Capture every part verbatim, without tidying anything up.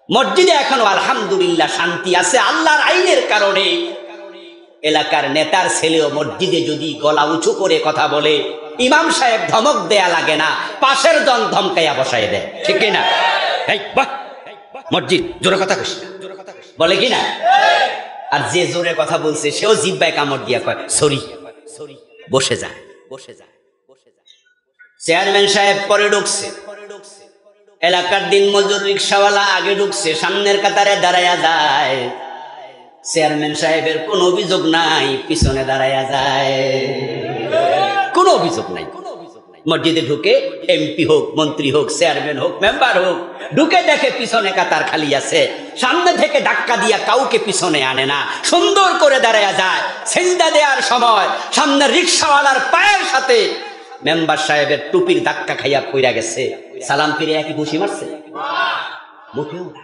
মসজিদে এখনো আলহামদুলিল্লাহ শান্তি আছে আল্লাহর আইনের কারণে। এলাকার নেতার ছেলেও মসজিদে যদি গলা উঁচু করে কথা বলে ইমাম সাহেব ধমক দেয়া লাগে না, পাশের জন ধমকাইয়া বসাই দেয়, ঠিক কিনা? এই বাহ মসজিদ জোরে কথা কইস না, বলে কিনা? আর যে জোরে কথা বলছে সেও জিব্বায় কামড় দিয়া কয় সরি সরি, বসে যায় বসে যায় বসে যায়। চেয়ারম্যান সাহেব পরে ঢুকছে, এলাকার দিন মজুর রিক্সাওয়ালা আগে ঢুকছে, সামনের কাতারে দাঁড়াইয়া যায়। চেয়ারম্যান সাহেবের কোন অভিযোগ নাই, পিছনে দাঁড়াইয়া যায়, কোনো অভিযোগ নাই। মসজিদে ঢুকে এমপি হোক, মন্ত্রী হোক, চেয়ারম্যান হোক, মেম্বার হোক, ঢুকে দেখে পিছনে কাতার খালি আছে, সামনে থেকে ধাক্কা দিয়া কাউকে পিছনে আনে না, সুন্দর করে দাঁড়াইয়া যায়। সিজদা দেওয়ার সময় সামনের রিক্সাওয়ালার পায়ের সাথে মেম্বার সাহেবের টুপির ধাক্কা খাইয়া পইরা গেছে, সালাম ফিরে একই ঘুষি মারছে, মোটেও না।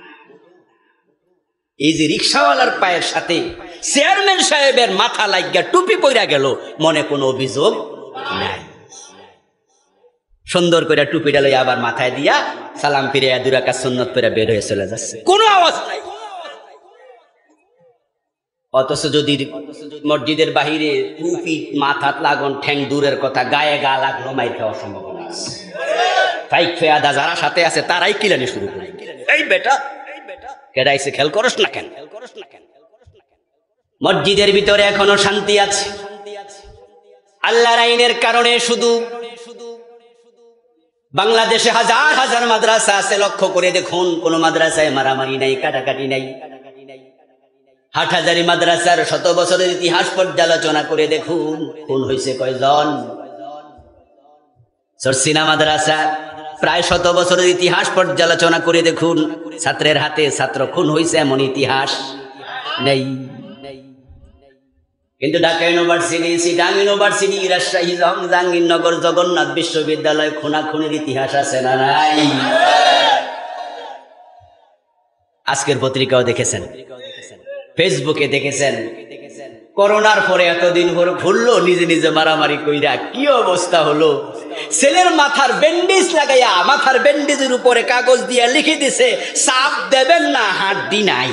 এই যে রিক্সাওয়ালার পায়ের সাথে চেয়ারম্যান সাহেবের মাথা লাগিয়া টুপি পইরা গেল, মনে কোনো অভিযোগ নাই। সুন্দর করে টুপিটা লইয়া আবার মাথায় দিয়া সালাম ফিরে দুই রাকাত সুন্নত পড়ে বের হয়ে চলে যাচ্ছে, কোনো আওয়াজ নাই। অথচ যদি মসজিদের বাহিরে টুপি মাথাত লাগুন ঠ্যাং দূরের কথা, গায়ে গা লাগলো মাইর খাওয়ার সম্ভাবনা আছে। ফাইক ফেয়াদা যারা সাথে আছে তারাই কিলানি শুরু করে, এই বেটা কেডাইছে খেল করস না কেন? মসজিদের ভিতরে এখনো শান্তি আছে আল্লাহর আইনের কারণে। শুধু বাংলাদেশে হাজার হাজার মাদ্রাসা আছে, লক্ষ্য করে দেখুন কোন মাদ্রাসায় মারামারি নাই, কাটাকাটি নাই। হাটহাজারী মাদ্রাসার শত বছরের ইতিহাস পর্যালোচনা করে দেখুন খুন হয়েছে কয়জন। চরসিনা মাদ্রাসা প্রায় শত বছরের ইতিহাস পর্যালোচনা করে দেখুন ছাত্রের হাতে ছাত্র খুন হয়েছে এমন ইতিহাস নেই। কিন্তু ঢাকা ইউনিভার্সিটি, চিটাং ইউনিভার্সিটি, রাজশাহী, জাহাঙ্গীরনগর, জগন্নাথ বিশ্ববিদ্যালয় খুনাখুনির ইতিহাস আছে না নাই? আজকের পত্রিকাও দেখেছেন, ফেসবুকে দেখেছেন, করোনার পরে এতদিন পর খুললো নিজে নিজে মারামারি কইরা কি অবস্থা হলো। ছেলের মাথার ব্যান্ডেজ লাগাইয়া মাথার ব্যান্ডেজের উপরে কাগজ দিয়া লিখে দিছে চাপ দেবেন না, হাড্ডি নাই।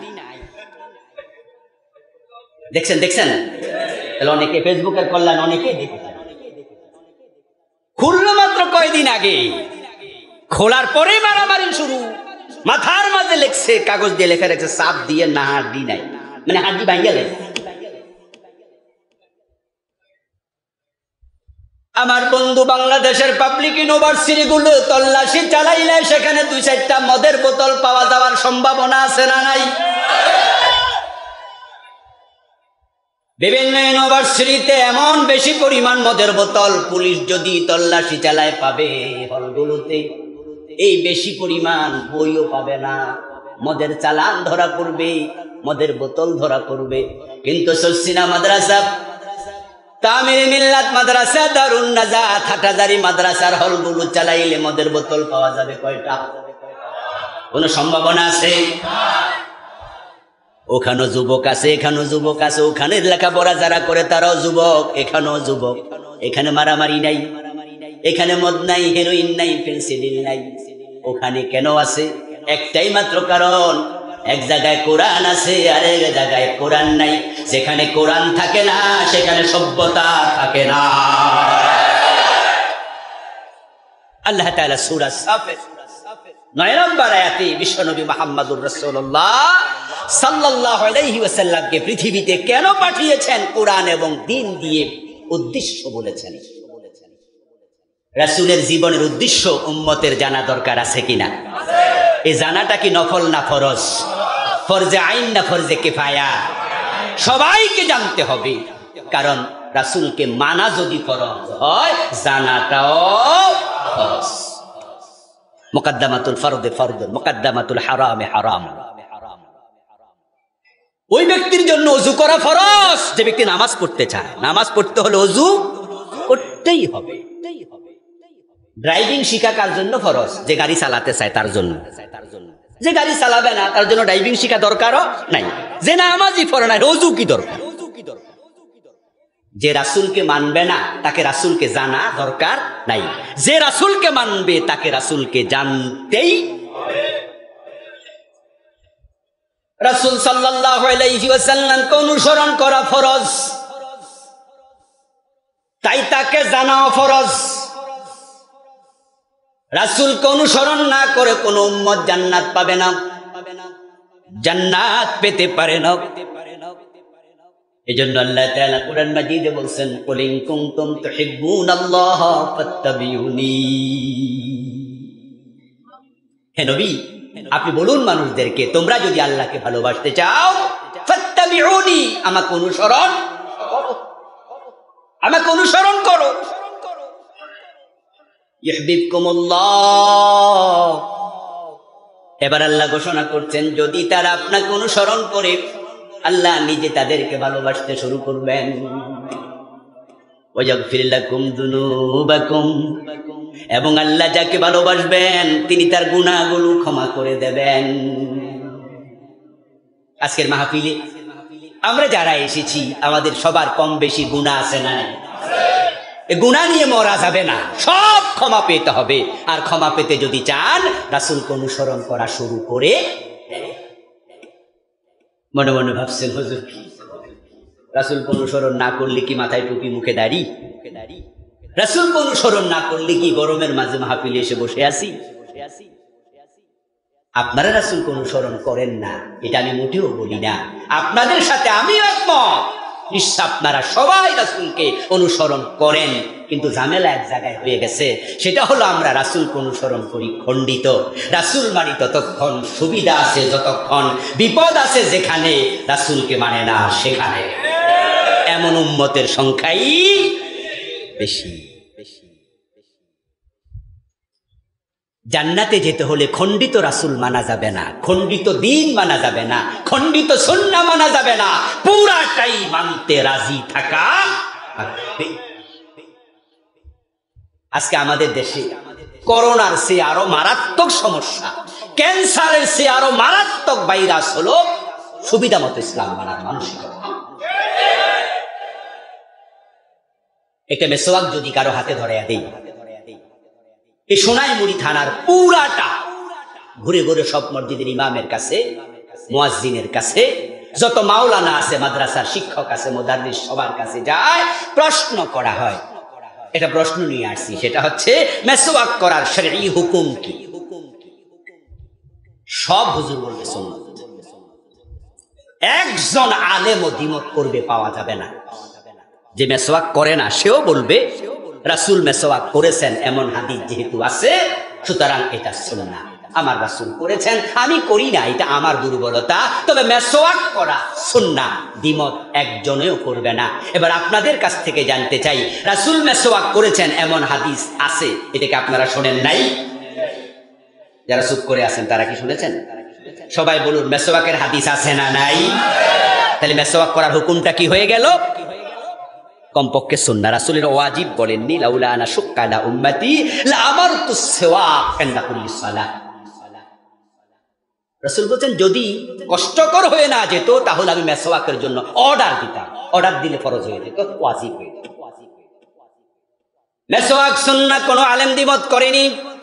দেখছেন দেখছেন অনেকে ফেসবুকের কল্যাণ অনেকে দেখেছেন। খুললো মাত্র কয়দিন আগে, খোলার পরে মারামারি শুরু। মাথার মাঝে লেখছে কাগজ দিয়ে লেখা রেখেছে চাপ দিয়ে না, হাড্ডি নাই, মানে হাড্ডি ভাঙিয়া গেল। আমার বন্ধু বাংলাদেশের পাবলিক ইউনিভার্সিটি গুলো তল্লাশি চালাইলে সেখানে দুই চারটা মদের বোতল পাওয়া যাওয়ার সম্ভাবনা আছে না নাই? বিভিন্ন ইউনিভার্সিটিতে এমন বেশি পরিমাণ মদের বোতল পুলিশ যদি তল্লাশি চালায় পাবে, হলগুলোতে এই বেশি পরিমাণ বইও পাবে না। মদের চালান ধরা পড়বে, মদের বোতল ধরা পড়বে। কিন্তু চরসিনা মাদ্রাসা, তামিল মিল্লাত মাদ্রাসা, দারুন নাজাত, হাটহাজারী মাদ্রাসার হলগুলো চালাইলে মদের বোতল পাওয়া যাবে কয়টা? কোন সম্ভাবনা আছে? ওখানেও যুবক আছে, এখানেও যুবক আছে, ওখানে লেখাপড়া যারা করে তারাও যুবক, এখানেও যুবক। এখানে মারামারি নাই, এখানে মদ নাই, হেরোইন নাই, পেন্সিলিন নাই। ওখানে কেন আছে? একটাই মাত্র কারণ, এক জায়গায় কোরআন আছে আর এক জায়গায় কোরআন নাই। যেখানে কোরআন থাকে না সেখানে সভ্যতা থাকে না। আল্লাহ তাআলা সূরা সাফের নয় নম্বর আয়াতে বিশ্বনবী মুহাম্মদুর রাসূলুল্লাহ সাল্লাল্লাহু আলাইহি ওয়াসাল্লামকে পৃথিবীতে কেন পাঠিয়েছেন কোরআন এবং দ্বীন দিয়ে উদ্দেশ্য বলেছেন। রাসূলের জীবনের উদ্দেশ্য উম্মতের জানা দরকার আছে কিনা? এই জানাটা কি নফল না ফরজ? ফরজে আইন না ফরজে কিফায়া? সবাইকে জানতে হবে, কারণ রাসূলকে মানা যদি ফরজ হয় জানাটাও ফরজ। মুকদ্দামাতুল ফরদে ফরদ, মুকদ্দামাতুল হারামে হারাম। ওই ব্যক্তির জন্য ওযু করা ফরজ যে ব্যক্তি নামাজ পড়তে চায়। নামাজ পড়তে হলে ওযু করতেই হবে। ড্রাইভিং শিখা কার জন্য ফরজ? যে গাড়ি চালাতে চায় তার জন্য। যে গাড়ি চালাবে না তার জন্য ড্রাইভিং শিখা দরকারও নাই। যে নামাজই পড়ে না ওযু কি দরকার? যে রাসূলকে মানবে না তাকে রাসূলকে জানা দরকার নাই। যে রাসূলকে মানবে তাকে রাসূলকে জানতেই হবে। রাসূল সাল্লাল্লাহু আলাইহি ওয়াসাল্লামকে অনুসরণ করা ফরজ, তাই তাকে জানাও ফরজ। রাসূলকে অনুসরণ না করে কোন উম্মত জান্নাত পাবে না, জান্নাত পেতে পারে না। এজন্য আল্লাহ তাআলা কোরআন মাজিদে বলেন, কুল ইন কুনতুম তুহিব্বুনাল্লাহ ফাত্তাবিউনি। হে নবী, আপনি বলুন মানুষদেরকে, তোমরা যদি আল্লাহকে ভালোবাসতে চাও, ফাত্তাবিউনি, আমাকে অনুসরণ করো, আমাকে অনুসরণ করো। ইউহিব্বুকুমুল্লাহ। এবার আল্লাহ ঘোষণা করছেন, যদি তারা আপনাকে অনুসরণ করে, আল্লাহ নিজে তাদেরকে ভালোবাসতে শুরু করবেন। ওয়ায়াগফির লাকুম যুনুবাকুম, এবং আল্লাহ যাকে ভালোবাসবেন তিনি তার গুনাহগুলো ক্ষমা করে দেবেন। আজকের মাহফিলে আমরা যারা এসেছি, আমাদের সবার কম বেশি গুনাহ আছে না? এই গুনাহ নিয়ে মরা যাবে না, সব ক্ষমা পেতে হবে। আর ক্ষমা পেতে যদি চান, রাসূলকে অনুসরণ করা শুরু করে। মনে মনে ভাবছেন, হুজুর রাসূলকে অনুসরণ না করলে কি মাথায় টুপি, মুখে দাড়ি? রাসূলকে অনুসরণ না করলে কি গরমের মাঝে মাহফিলে এসে বসে আছি? আপনারা রাসূলকে অনুসরণ করেন না, এটা আমি মোটেও বলি না, আপনাদের সাথে আমি একমত। নিশ্চয় আপনারা সবাই রাসূলকে অনুসরণ করেন, কিন্তু ঝামেলা এক জায়গায় হয়ে গেছে। সেটা হলো আমরা রাসূলকে অনুসরণ করি খণ্ডিত। রাসূল মানি ততক্ষণ, সুবিধা আছে যতক্ষণ, বিপদ আছে যেখানে, রাসূলকে মানে না সেখানে। এমন উম্মতের সংখ্যাই বেশি। জান্নাতে যেতে হলে খণ্ডিত রাসূল মানা যাবে না, খণ্ডিত দিন মানা যাবে না, খণ্ডিত সুন্নাহ মানা যাবে না, পুরাটাই মানতে রাজি থাকা লাগবে। আজকে আমাদের দেশে করোনার চেয়ে আরো মারাত্মক সমস্যা, ক্যান্সারের চেয়ে আরো মারাত্মক ভাইরাস হলো সুবিধা মতো ইসলাম মানার মানসিকতা। একটা মেসওয়াক যদি কারো হাতে ধরে দেই, এই সোনাইমুড়ি থানার পুরাটা ঘুরে ঘুরে সব মসজিদের ইমামের কাছে, মুয়াজ্জিনের কাছে, যত মাওলানা আছে, মাদ্রাসার শিক্ষক আছে, মুদাররিস, সবার কাছে যায়, প্রশ্ন করা হয়। এটা প্রশ্ন নিয়ে আসছি, সেটা হচ্ছে মেসওয়াক করার শরঈ হুকুম কি? সব হুজুর বলবে সুন্নাত। একজন আলেম ও দ্বিমত করবে পাওয়া যাবে না। যে মেসওয়াক করে না সেও বলবে রাসূল মেসওয়াক করেছেন, এমন হাদিস যেহেতু আছে, সুতরাং এটা সুন্নাহ। আমার রাসূল করেছেন, আমি করি না, এটা আমার দুর্বলতা, তবে মেসওয়াক করা সুন্নাহ। দ্বিমত একজনেও করবে না। এবার আপনাদের কাছ থেকে জানতে চাই, রাসূল মেসওয়াক করেছেন এমন হাদিস আছে, এটাকে আপনারা শোনেন নাই? যারা চুপ করে আছেন তারা কি শুনেছেন? সবাই বলুন, মেসওয়াকের হাদিস আছে না নাই? তাহলে মেসওয়াক করার হুকুমটা কি হয়ে গেল? কমপক্ষে সুন্নাহ। রাসূলের ওয়াজিব বলেননি, লাউলা আনা শুক্কা আলা উম্মতি লা আমারতুস সিওয়াক ইনদা কুল্লি সালাহ। রাসূল বলেন, যদি কষ্টকর হয়ে না যেত তাহলে আমি মেসওয়াকের জন্য অর্ডার দিতাম। অর্ডার দিলে ফরজ হয়ে যেত, ওয়াজিব হয়ে যেত। মেসওয়াক সুন্নাহ কোনো আলেম দ্বিমত করেনি।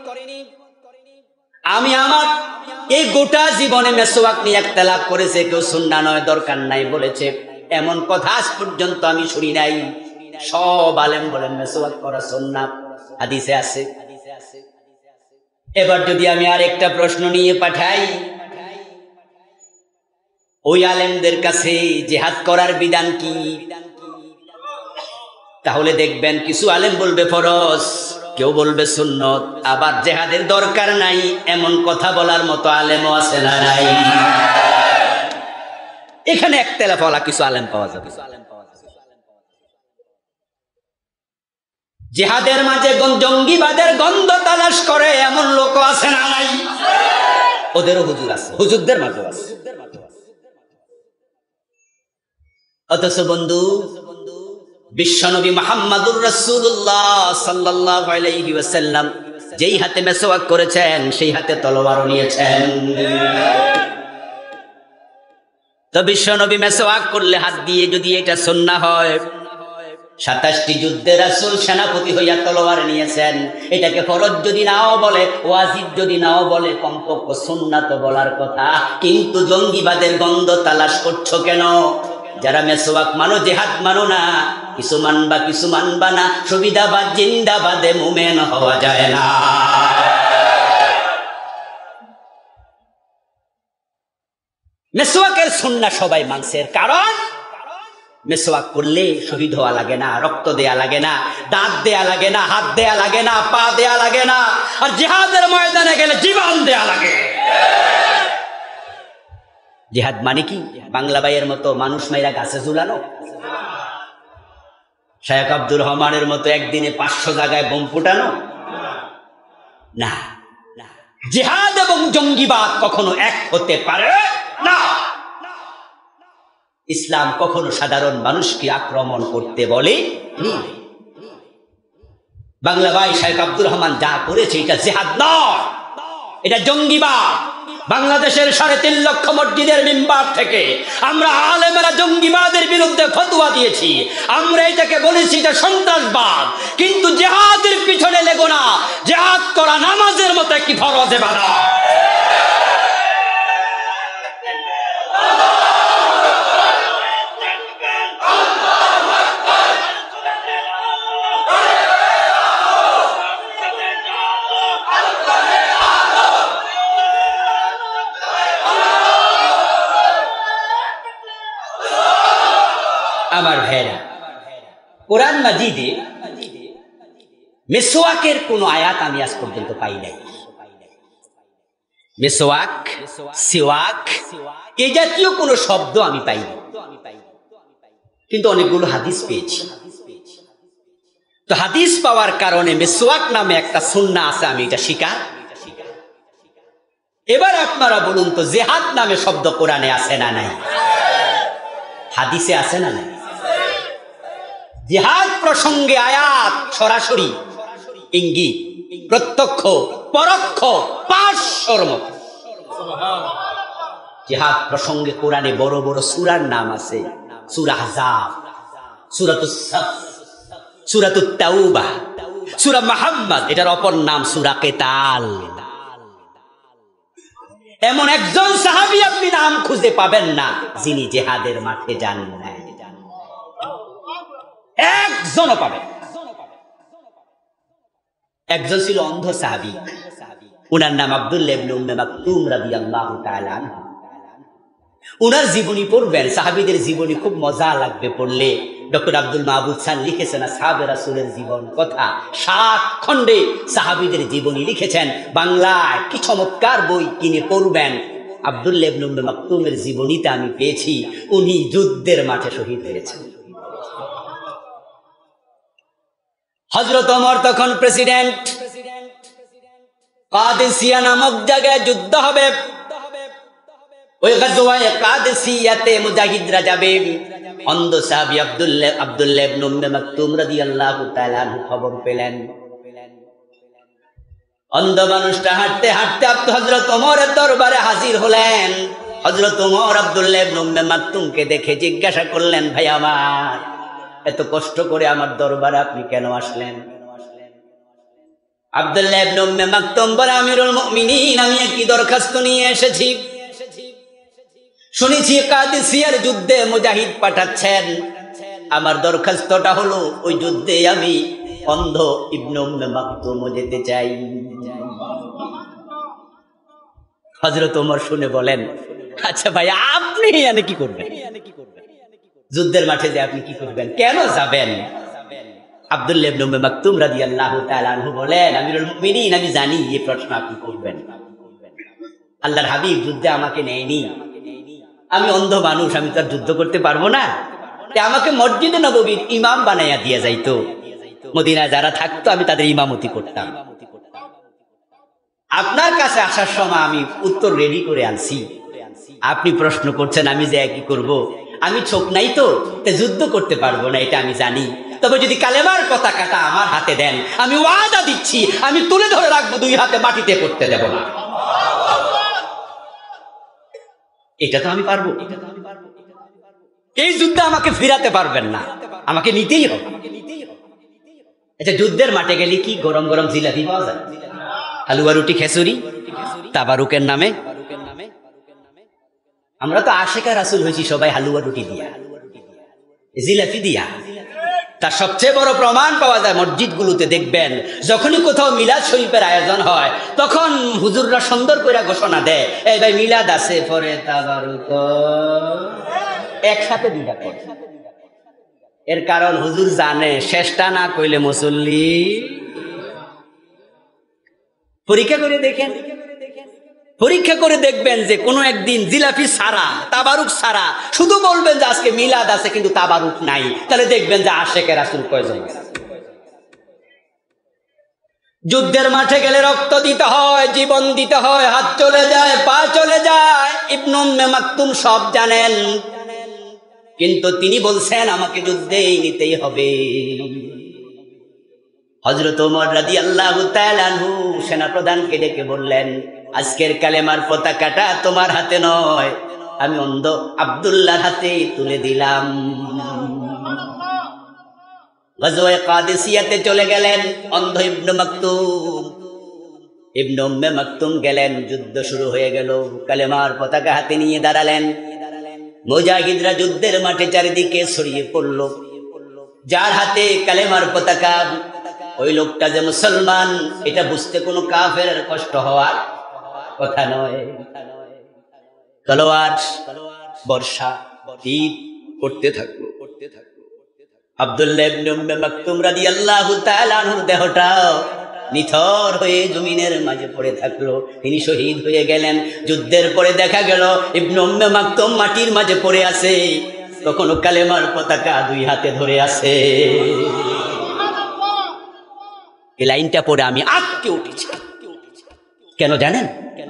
আমি আমার এই গোটা জীবনে মেসওয়াক নিয়ে ইখতিলাফ করেছে, কেউ সুন্নাহ নয়, দরকার নাই বলেছে, এমন কথা আজ পর্যন্ত আমি শুনি নাই। সব আলেম বলেন মেসওয়াক করা সুন্নাহ, হাদিসে আছে। এবার যদি আমি আরেকটা প্রশ্ন নিয়ে পাঠাই ওই আলেমদের কাছে, জিহাদ করার বিধান কি? তাহলে দেখবেন কিছু আলেম বলবে ফরজ, কেউ বলবে সুন্নত, আবার জিহাদের দরকার নাই এমন কথা বলার মতো আলেমও আছে না নাই? এখানে ইখতিলাফ ওয়ালা কিছু আলেম পাওয়া যাবে। জিহাদের মাঝে জঙ্গিবাদের গন্ধ তালাশ করে এমন লোক আছে না নাই? ওদেরও হুজুর আছে, হুজুরদের মাঝেও আছে। অথচ বন্ধু, বিশ্বনবী মুহাম্মদুর রাসূলুল্লাহ সাল্লাল্লাহু আলাইহি ওয়াসাল্লাম যেই হাতে মেসওয়াক করেছেন সেই হাতে তলোয়ারও নিয়েছেন। তো বিশ্বনবী মেসওয়াক করলে হাত দিয়ে, যদি এটা সুন্নাহ হয়, সাতাশটি যুদ্ধে রাসূল সেনাপতি হইয়া তলোয়ার নিয়েছেন। এটাকে ফরজ যদি নাও বলে, ওয়াজিব যদি নাও বলে, কমপক্ষ সুন্নাত বলার কথা। কিন্তু জঙ্গিবাদের গন্ধ তালাশ করছো কেন? যারা মেসওয়াক মানো, জিহাদ মানো না, কিছু মানবা কিছু মানবা না, সুবিধাবাদ জিন্দাবাদে মুমেন হওয়া যায় না। মেসওয়াকের সুন্নাহ সবাই মানছে, কারণ মেসওয়াক করলে শহীদ হওয়া লাগে না, রক্ত দেয়া লাগে না, দাঁত দেয়া লাগে না, হাত দেয়া লাগে না, পা দেয়া লাগে না, আর জিহাদের ময়দানে গেলে জীবন দেয়া লাগে। জিহাদ মানে কি? বাংলা ভাইয়ের মতো মানুষ মাইরা গাছে ঝুলানো, শায়েখ আব্দুর রহমানের মতো একদিনে পাঁচশো জায়গায় বোম ফুটানো না। জিহাদ এবং জঙ্গিবাদ কখনো এক হতে পারে না। ইসলাম কখনো সাধারণ মানুষকে আক্রমণ করতে বলে। বাংলা ভাই শায়েখ আব্দুর রহমান যা করেছে এটা জিহাদ নয়, এটা জঙ্গিবাদ। বাংলাদেশের সাড়ে তিন লক্ষ মসজিদের মিম্বার থেকে আমরা আলেমেরা জঙ্গিবাদের বিরুদ্ধে ফতোয়া দিয়েছি। আমরা এটাকে বলেছি এটা সন্ত্রাসবাদ, কিন্তু জিহাদের পিছনে লেগো না। জিহাদ করা নামাজের মতো একটি ফরজ ইবাদত। আমার ভাইরা, কোরআন মাজিদে মেসওয়াকের কোন আয়াত আমি আজ পর্যন্ত পাই নাই। মেসওয়াক, সিওয়াক এই জাতীয় কোন শব্দ আমি পাইনি, কিন্তু অনেকগুলো হাদিস পেয়েছি। তো হাদিস পাওয়ার কারণে মেসওয়াক নামে একটা সুন্নাহ আছে, আমি এটা স্বীকার। এবার আপনারা বলুন তো, জিহাদ নামে শব্দ কোরআনে আছে না নাই? হাদিসে আছে না নাই? জিহাদ প্রসঙ্গে আয়াত সরাসরি ইঙ্গিত, প্রত্যক্ষ পরোক্ষ পাঁচশোর মতো। জিহাদ প্রসঙ্গে কোরআনে বড় বড় সূরার নাম আছে। সূরা আহজাব, সূরাতুস সাফ, সূরাতুত তাওবা, সূরা মুহাম্মদ, এটার অপর নাম সূরা কিতাল। এমন একজন সাহাবী আপনি নাম খুঁজে পাবেন না যিনি জিহাদের মাঠে যান নাই, একজনও পাবেন। একজন ছিল অন্ধ সাহাবী, উনার নাম আব্দুল্লাহ ইবনে উম্মে মাকতুম রাদিয়াল্লাহু তাআলা আনহু। উনার জীবনী পড়বেন, সাহাবীদের জীবনী খুব মজা লাগবে পড়লে। ডক্টর আব্দুল মাহবুব খান লিখেছেন আসহাবে রাসূলের জীবন কথা, সাত খণ্ডে সাহাবীদের জীবনী লিখেছেন। বাংলায় কি চমৎকার বই, কিনে পড়বেন। আব্দুল্লাহ ইবনে উম্মে মাকতুমের জীবনীতে আমি পেয়েছি উনি যুদ্ধের মাঠে শহীদ হয়েছেন। হযরত ওমর তখন প্রেসিডেন্ট, কাদেসিয়া নামক জায়গায় যুদ্ধ হবে। ওই গাজওয়ায়ে কাদেসিয়াতে মুজাহিদরা যাবে। অন্ধ সাহাবী আব্দুল্লাহ আব্দুল্লাহ ইবনে উম্মে মাকতুম রাদিয়াল্লাহু তাআলা আনহু খবর পেলেন। অন্ধ মানুষটা হাঁটতে হাঁটতে হযরত ওমরের দরবারে হাজির হলেন। হযরত ওমর আব্দুল্লাহ ইবনে উম্মে মাকতুমকে দেখে জিজ্ঞাসা করলেন, ভাই আমার, এত কষ্ট করে আমার দরবারে আপনি কেন আসলেন? আব্দুল্লাহ ইবনে উম্মে মাকতুম বলে, আমিরুল মুমিনিন, আমি একটি দরখাস্ত নিয়ে এসেছি। শুনেছি কাদেসিয়ার যুদ্ধে মুজাহিদ পাঠাচ্ছেন। আমার দরখাস্তটা হলো, ওই যুদ্ধে আমি অন্ধ ইবনে উম্মে মাকতুমও যেতে চাই। হযরত ওমর শুনে বলেন, আচ্ছা ভাই, আপনি এখানে কি করবেন? যুদ্ধের মাঠে যে আপনি কি করবেন, কেন যাবেন? আব্দুল্লাহ ইবনে উম্মে মাকতুম রাদিয়াল্লাহু তাআলা আনহু বলেন, আমিরুল মুমিনিন, আমি জানি এই প্রশ্ন আপনি করবেন। আল্লাহর হাবিব যুদ্ধে আমাকে নেয়নি, আমি অন্ধ মানুষ, আমি তো আর যুদ্ধ করতে পারবো না। আমাকে মসজিদে নববীর ইমাম বানাইয়া দিয়ে যাইতো, মদিনায় যারা থাকতো আমি তাদের ইমামতি করতাম। আপনার কাছে আসার সময় আমি উত্তর রেডি করে আনছি, আপনি প্রশ্ন করছেন আমি যে কি করব? আমি চোখ নাই তো, যুদ্ধ করতে পারবো না, এটা আমি জানি। তবে যদি কালেমার পতাকাটা আমার হাতে দেন, আমি ওয়াদা দিচ্ছি আমি তুলে ধরে রাখবো, দুই হাতে মাটিতে করতে দেব না। এটা তো আমি পারবো। এই যুদ্ধে আমাকে ফিরাতে পারবেন না, আমাকে নিতেই হবে। আচ্ছা, যুদ্ধের মাঠে গেলে কি গরম গরম জিলাপি পাওয়া যায়? হালুয়া রুটি খেসুরি তাবারুকের নামে। আমরা তো আশেকা রাসূল হয়েছি সবাই হালুয়া রুটি দিয়া, জিলাপি দিয়া। তার সবচেয়ে বড় প্রমাণ পাওয়া যায় মসজিদগুলোতে। দেখবেন যখনই কোথাও মিলাদ শরীফের আয়োজন হয় তখন হুজুররা সুন্দর করে ঘোষণা দেয়, এই ভাই মিলাদ আছে, পরে তাবারুক, একসাথে দুইটা করে। এর কারণ হুজুর জানে শেষটা না কইলে মুসল্লি। পরীক্ষা করে দেখেন, পরীক্ষা করে দেখবেন যে কোনো একদিন জিলাপি ছাড়া, তাবারুক ছাড়া শুধু বলবেন যে আজকে মিলাদ আছে কিন্তু তাবারুক নাই, তাহলে দেখবেন যে আশেকের রাসূল কয়জন। যুদ্ধের মাঠে গেলে রক্ত দিতে হয়, জীবন দিতে হয়, হাত চলে যায়, পা চলে যায়। ইবনে উম্মে মাকতুম সব জানেন, কিন্তু তিনি বলছেন আমাকে যুদ্ধেই নিতেই হবে। হযরত ওমর রাদিয়াল্লাহু তাআলা আনহু সেনাপ্রধানকে ডেকে বললেন, আজকের কালেমার পতাকাটা তোমার হাতে নয়, আমি অন্ধ আব্দুল্লাহর হাতে তুলে দিলাম। গজওয়ে কাদিসিয়াতে চলে গেলেন অন্ধ ইবনে মাকতুম। ইবনে উম্মে মাকতুম গেলেন, যুদ্ধ শুরু হয়ে গেল। কালেমার পতাকা হাতে নিয়ে দাঁড়ালেন। মুজাহিদরা যুদ্ধের মাঠে চারিদিকে ছড়িয়ে পড়ল। যার হাতে কালেমার পতাকা ওই লোকটা যে মুসলমান এটা বুঝতে কোনো কাফেরের কষ্ট হওয়ার কথা নয়। তলোয়ার, বর্ষা, তীর করতে থাকলো। আব্দুল্লাহ ইবনে উম্মে মাকতুম রাদিয়াল্লাহু তাআলা আনহুর দেহটা নিথর হয়ে জমিনের মাঝে পড়ে থাকলো। তিনি শহীদ হয়ে গেলেন। যুদ্ধের পরে দেখা গেল ইবনে উম্মে মাকতুম মাটির মাঝে পড়ে আছে, তখনও কালেমার পতাকা দুই হাতে ধরে আছে। এই লাইনটা পড়ে আমি আটকে উঠেছি। কেন জানেন?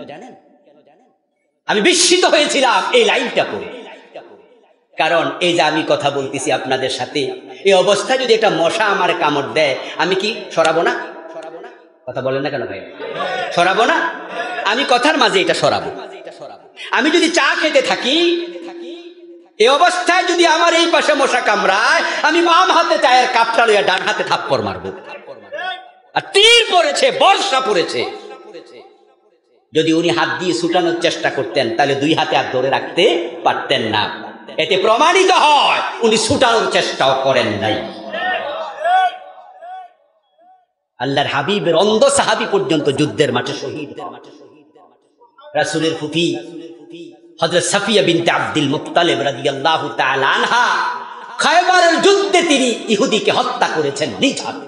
আমি বিস্মিত হয়েছিলাম এই লাইনটা পড়ে। কারণ এই যে আমি কথা বলতেছি আপনাদের সাথে, এই অবস্থায় যদি একটা মশা আমার কামড় দেয়, আমি কি সরাবো না? কথা বলেন না কেন ভাই? সরাবো না? আমি কথার মাঝে এটা সরাবো। আমি যদি চা খেতে থাকি, এই অবস্থায় যদি আমার এই পাশে মশা কামড়ায়, আমি বাম হাতে চায়ের কাপটা লইয়া ডান হাতে থাপ্পড় মারবো। আর তীর পড়েছে, বর্ষা পড়েছে, যদি উনি হাত দিয়ে ছুটানোর চেষ্টা করতেন তাহলে দুই হাতে আর ধরে রাখতে পারতেন না। এতে প্রমাণিত হয় উনি ছুটানোর চেষ্টাও করেন নাই। আল্লাহর হাবিবের অন্ধ সাহাবী পর্যন্ত যুদ্ধের মাঠে শহীদ। রাসূলের ফুফি হযরত সাফিয়া বিনতে আব্দুল মুত্তালিব রাদিয়াল্লাহু তাআলা আনহা খায়বারের যুদ্ধে তিনি ইহুদিকে হত্যা করেছেন নিজ হাতে।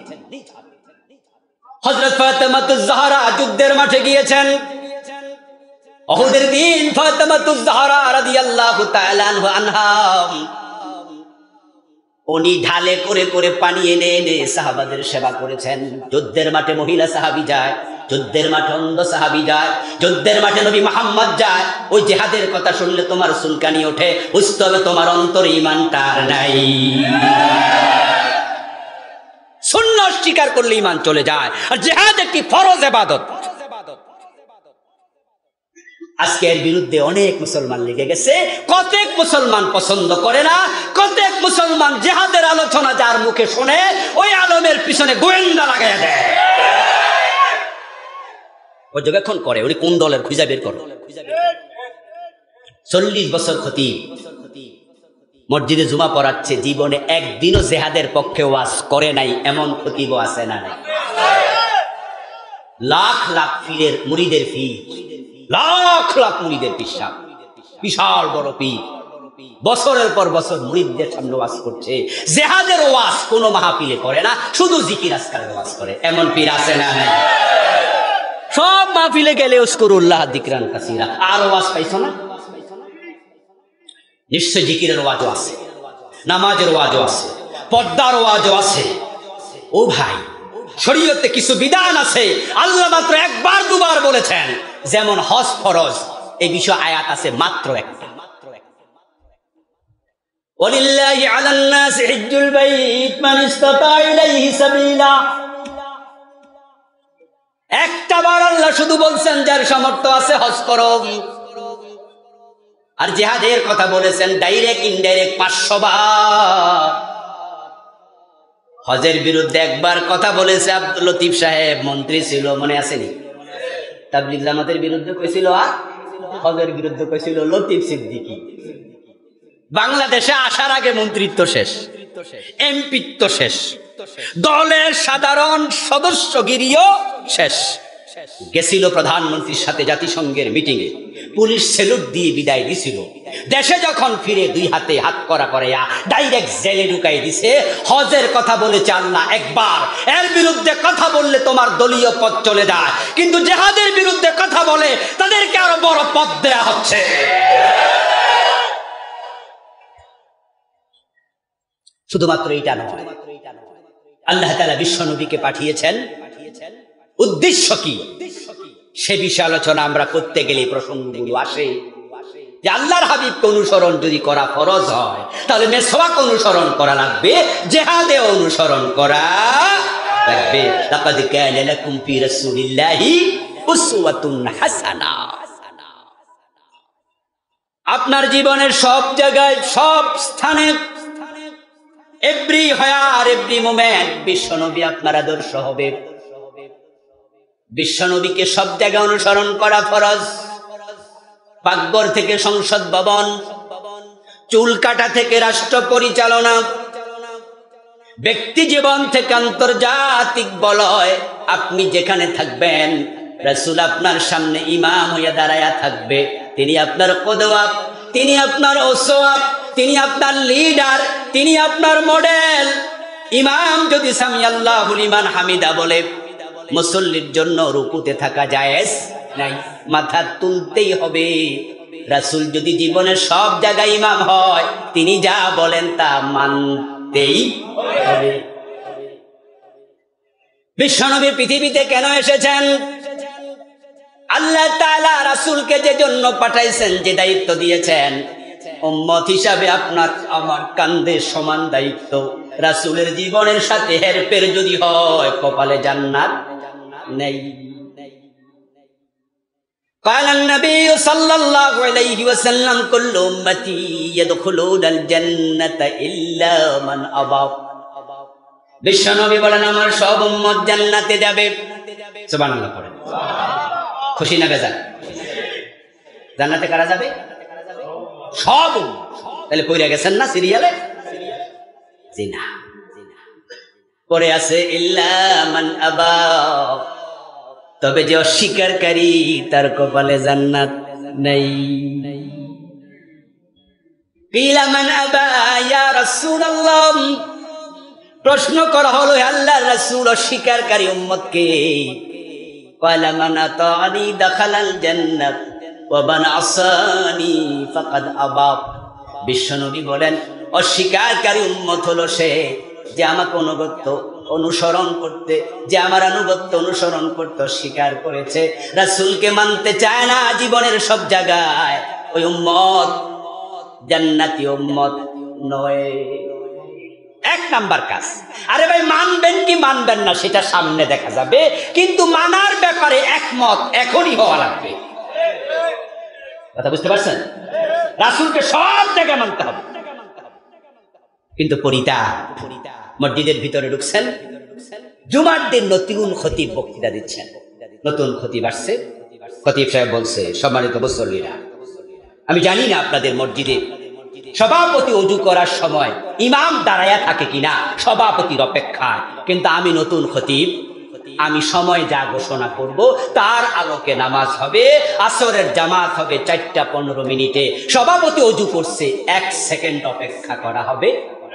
হযরত ফাতেমাতুজ জাহরা যুদ্ধের মাঠে গিয়েছেন। উহুদের দিন ফাতেমাতুজ জাহরা রাদিয়াল্লাহু তাআলা আনহা উনি ঢালে করে করে পানি এনে এনে সাহাবাদের সেবা করেছেন। যুদ্ধের মাঠে মহিলা সাহাবী যায়, যুদ্ধের মাঠে অন্ধ সাহাবী যায়, যুদ্ধের মাঠে নবী মুহাম্মদ যায়। ওই জিহাদের কথা শুনলে তোমার চুলকানি ওঠে, বুঝতে হবে তোমার অন্তরে ঈমানটা আর নাই। সুন্নাত স্বীকার করলে ঈমান চলে যায়, আর জিহাদ একটি ফরজ ইবাদত। আজকে এর বিরুদ্ধে অনেক মুসলমান লেগে গেছে। কতক মুসলমান পছন্দ করে না, কতক মুসলমান জিহাদের আলোচনা যার মুখে শুনে ওই আলমের পিছনে গোয়েন্দা লাগাইয়া দেয়। পর্যবেক্ষণ করে উনি কোন দলের, খুঁজে বের করো। চল্লিশ বছর খতিব মসজিদে জুমা পড়াচ্ছে, জীবনে একদিনও জিহাদের পক্ষে ওয়াজ করে নাই এমন খতিবও আছে না? লাখ লাখ পীরের মুরিদের ফি, লাখ লাখ মুরিদের পিসা, বিশাল বড় পীর, বছরের পর বছর মুরিদদের সামনে ওয়াজ করছে। জিহাদের ওয়াজ কোনো মাহফিলে করে না, শুধু জিকির আজকারের ওয়াজ করে। এমন পীর আছে না? সব মাহফিলে গেলে উজকুরুল্লাহ যিকরান কাসীরা, আর ওয়াজ পাইছো না? নিশ্চয় জিকিরের ওয়াজও আছে, নামাজের ওয়াজও আছে, পর্দার ওয়াজও আছে। ও ভাই, শরীয়তে কিছু বিধান আছে আল্লাহ মাত্র একবার দুবার বলেছেন, যেমন হজ ফরজ, এই বিষয়ে আয়াত আছে মাত্র একটা। ওয়ালিল্লাহি আলান নাসি হিজ্জুল বাইত মান ইসতাতা ইলাইহি সাবিলা। একটা বার আল্লাহ শুধু বলছেন যার সামর্থ্য আছে হজ করো। আর জিহাদের কথা বলেছেন ডাইরেক্ট ইনডাইরেক্ট পাঁচশো বার। হজের বিরুদ্ধে একবার কথা বলেছে আব্দুল লতিফ সাহেব, মন্ত্রী ছিল, মনে আসেনি? তাবলীগ জামাতের বিরুদ্ধে কইছিল আর হজের বিরুদ্ধে কইছিল লতিফ সিদ্দিকী। বাংলাদেশে আসার আগে মন্ত্রিত্ব শেষ, এমপিত্ব শেষ, দলের সাধারণ সদস্যগিরিও শেষ। গেছিল প্রধানমন্ত্রীর সাথে জাতিসংঘের মিটিংয়ে, পুলিশ সেলুট দিয়ে বিদায় দিছিল। দেশে যখন ফিরে দুই হাতে হাত করা করে ডাইরেক্ট জেলে ঢুকাই দিছে। হজের কথা বলেছে আল্লাহ একবার, এর বিরুদ্ধে কথা বললে তোমার দলীয় পদ চলে যায়, কিন্তু জিহাদের বিরুদ্ধে কথা বলে তাদেরকে আরো বড় পদ দেয়া হচ্ছে। শুধুমাত্র এইটা নয়, আল্লাহ তাআলা বিশ্ব নবীকে পাঠিয়েছেন, উদ্দেশ্য কি সে বিষয়ে আলোচনা আমরা করতে গেলে প্রসঙ্গগুলো আসে যে আল্লাহর হাবিবকে অনুসরণ যদি করা ফরজ হয় তাহলে মেসওয়াক অনুসরণ করা লাগবে, জিহাদে অনুসরণ করা লাগবে। লাকাদ কানা লাকুম ফি রাসূলিল্লাহি উসওয়াতুন হাসানাহ। আপনার জীবনের সব জায়গায়, সব স্থানে, এভরি হোয়ার এভরি মোমেন্ট বিশ্বনবী আপনার আদর্শ হবে। বিশ্বনবীকে সব জায়গায় অনুসরণ করা ফরজ। পাকঘর থেকে সংসদ ভবন, চুল কাটা থেকে রাষ্ট্র পরিচালনা, ব্যক্তি জীবন থেকে আন্তর্জাতিক বলয়, আপনি যেখানে থাকবেন রাসূল আপনার সামনে ইমাম হইয়া দাঁড়ায়া থাকবে। তিনি আপনার কদওয়া, তিনি আপনার ওসওয়া, তিনি আপনার লিডার, তিনি আপনার মডেল। ইমাম যদি সামি আল্লাহু লিমান হামিদা বলে, মুসল্লির জন্য রুকুতে থাকা জায়েজ নাই, মাথা তুলতেই হবে। রাসূল যদি জীবনের সব জায়গায় ইমাম হয়, তিনি যা বলেন তা মানতেই হবে। বিশ্বনবী পৃথিবীতে কেন এসেছেন? আল্লাহ তাআলা রাসূলকে যে জন্য পাঠাইছেন, যে দায়িত্ব দিয়েছেন, উম্মত হিসাবে আপনার আমার কাঁধে সমান দায়িত্ব। রাসূলের জীবনের সাথে হেরফের যদি হয়, কপালে জান্নাত নেই। قال النبي صلى الله عليه وسلم كل امتي يدخلون الجنه الا من ابى। বিশ্বনবী বলেন আমার সব উম্মত জান্নাতে যাবে। সুবহানাল্লাহ পড়েন। খুশি না বেজার? জান্নাতে কারা যাবে? সব উম্মত। তাহলে কইরা গেছেন না সিরিয়ালে? জি না, পরে আছে ইল্লা মান আবা, তবে যে অস্বীকারী তার কপালে জান্নাত নেই। কিলা মান আবা ইয়া রাসূলুল্লাহ, প্রশ্ন করা হলো আল্লাহর রাসূল অস্বীকারী উম্মতকে। ক্বালা মান আতানি দাখালাল জান্নাত ওয়া মান আসানি ফাকাদ আবা। বিশ্বনবী বলেন অস্বীকারী উম্মত হলো সে যে আমাকে অনুগত্য অনুসরণ করতে, যে আমার আনুগত্য অনুসরণ করতে অস্বীকার করেছে, রাসূলকে মানতে চায় না জীবনের সব জায়গায়, ওই উম্মত জান্নাতি উম্মত নয়। এক নাম্বার কাজ। আরে ভাই, মানবেন কি মানবেন না সেটা সামনে দেখা যাবে, কিন্তু মানার ব্যাপারে একমত এখনই হওয়া লাগবে। কথা বুঝতে পারছেন? রাসূলকে সব জায়গায় মানতে হবে। কিন্তু পরিতা মসজিদের ভিতরে ঢুকছেন, জুমার দিন নতুন খতিব বক্তৃতা দিচ্ছেন, নতুন খতিব আসছে। খতিব সাহেব বলছে, সম্মানিত মুসল্লিরা, আমি জানি না আপনাদের মসজিদে সভাপতি ওযু করার সময় ইমাম দাঁড়ায়া থাকে কিনা, সভাপতির অপেক্ষায়, কিন্তু আমি নতুন খতিব, আমি সময় যা ঘোষণা করব তার আলোকে নামাজ হবে। আসরের জামাত হবে চারটা পনেরো মিনিটে। সভাপতি ওযু করছে, এক সেকেন্ড অপেক্ষা করা হবে।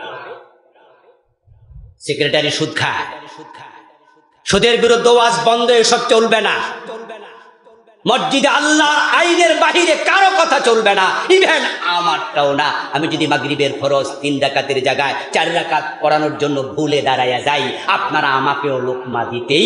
সেক্রেটারি সুদ খায়, সুদের বিরুদ্ধে ওয়াজ বন্ধ, এসব চলবে না। মসজিদে আল্লাহর আইনের বাহিরে কারো কথা চলবে না, ইভেন আমারটাও না। আমি যদি মাগরিবের ফরজ তিন রাকাতের জায়গায় চার রাকাত পড়ানোর জন্য ভুলে দাঁড়ায়া যাই, আপনারা আমাকেও লোকমা দিতেই।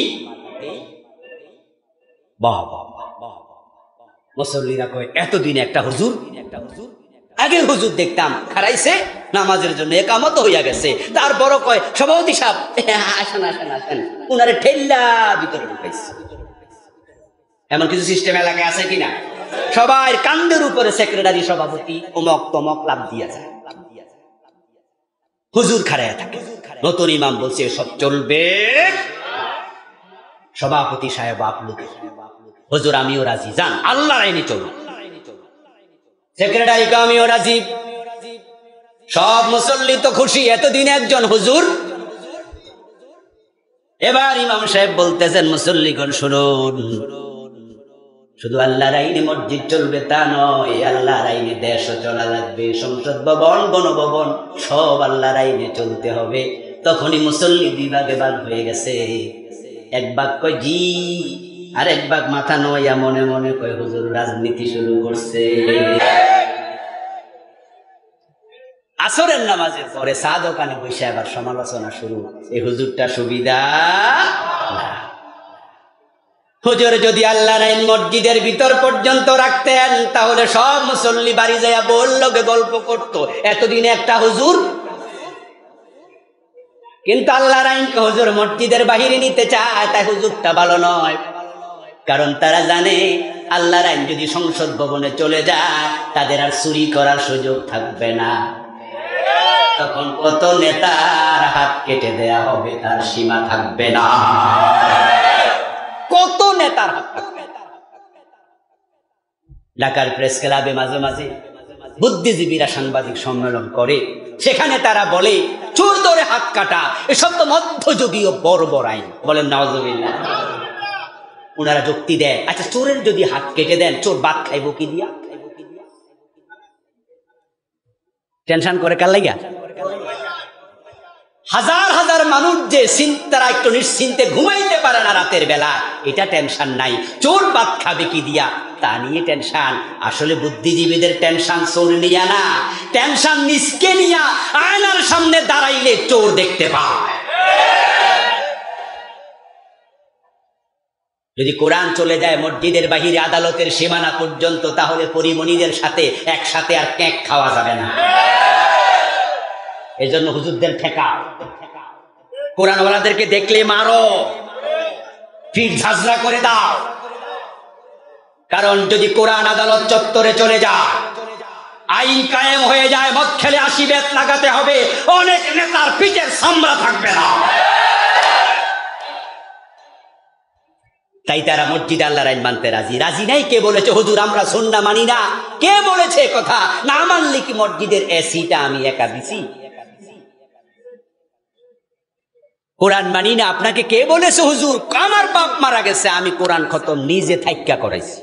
বাহ বাহ বাহ। মুসল্লিরা কয়, এতদিন একটা হুজুর, আগে হুজুর দেখতাম খারাইছে নামাজের জন্য, একামত হইয়া গেছে, তারপর কয় সভাপতি সাহেব আসেন আসেন আসেন, উনারে ঠেল্লা ভিতরে ঢুকাইছে। এমন কিছু সিস্টেম এলাকায় আছে কিনা? সবাই কান্দের উপরে সেক্রেটারি, সভাপতি, অমক তমক লাভ দিয়া যায়, হুজুর খাড়াইয়া থাকে। নতুন ইমাম বলছে সব চলবে। সভাপতি সাহেব আপলুকে, হুজুর আমিও রাজি, যান আল্লাহর আইনে চলুন। সেক্রেটারি আমিও রাজি। সব মুসল্লি তো খুশি, এতদিন একজন হুজুর। এবার ইমাম সাহেব বলতেছেন মুসল্লিগণ শুনুন, শুধু আল্লাহর আইনে মসজিদ চলবে তা নয়, আল্লাহর আইনে দেশও চলা লাগবে, সংসদ ভবন গণভবন সব আল্লাহর আইনে চলতে হবে। তখনই মুসল্লি দুই ভাগে ভাগ হয়ে গেছে। এক ভাগ কয় জি, আর এক ভাগ মাথা নয়া মনে মনে কয় হুজুর রাজনীতি শুরু করছে। আসরের নামাজের পরে চা দোকানে বসে আবার সমালোচনা শুরু, এই হুজুরটা সুবিধা না। হুজুর যদি আল্লাহর আইন মসজিদের ভিতর পর্যন্ত রাখতেন তাহলে সব মুসল্লি বাড়ি যাইয়া বললোকে গল্প করতো, এতদিনে একটা হুজুর। কিন্তু আল্লাহর আইনকে হুজুর মসজিদের বাহিরে নিতে চায়, তাই হুজুরটা ভালো নয়। কারণ তারা জানে আল্লাহর আইন যদি সংসদ ভবনে চলে যায় তাদের আর চুরি করার সুযোগ থাকবে না। তখন কত নেতার হাত কেটে দেয়া হবে, তার সীমা থাকবে না। কত নেতার হাত থাকবে। ঢাকার প্রেস ক্লাবে মাঝে মাঝে বুদ্ধিজীবীরা সাংবাদিক সম্মেলন করে, সেখানে তারা বলে চোর ধরে হাত কাটা এসব তো মধ্যযুগীয় বর্বর আইন। বলেন নাউজুবিল্লাহ। ওনারা যুক্তি দেয়, আচ্ছা চোরের যদি হাত কেটে দেন চোর বাদ খাইব কি দিয়া? টেনশন করে কার লাগিয়া? হাজার হাজার মানুষ যে চিন্তারা একটু নিশ্চিন্তে ঘুমাইতে পারে না রাতের বেলা, এটা টেনশন নাই। চোর বাদ খাবে কি দিয়া তা নিয়ে টেনশন। আসলে বুদ্ধিজীবীদের টেনশন চোর নিয়া না, টেনশন নিজকে নিয়া আয়নার সামনে দাঁড়াইলে চোর দেখতে পায়। যদি কোরআন চলে যায় মসজিদের বাহিরে আদালতের সীমানা পর্যন্ত, তাহলে পরিমণিদের সাথে একসাথে আর কেক খাওয়া যাবে না। এই জন্য হুজুরদের ঠেকা, কোরআনওয়ালাদেরকে দেখলে মারো, ফির ঝাঁঝরা করে দাও। কারণ যদি কোরআন আদালত চত্বরে চলে যায়, আইন কায়েম হয়ে যায়, মদ খেলে আশি বেত লাগাতে হবে, অনেক নেতার পিঠের সামরা থাকবে না। তাই তারা মসজিদ আল্লাহর আইন মানতে রাজি। রাজি নাই কে বলেছে হুজুর আমরা সুন্নাহ মানি না? কে বলেছে কথা? না মানলে কি মসজিদের এসিটা আমি একা দিছি? কোরআন মানি না আপনাকে কে বলেছে হুজুর? আমার বাপ মারা গেছে, আমি কোরআন খতম নিজে থাইক্কা করাইছি।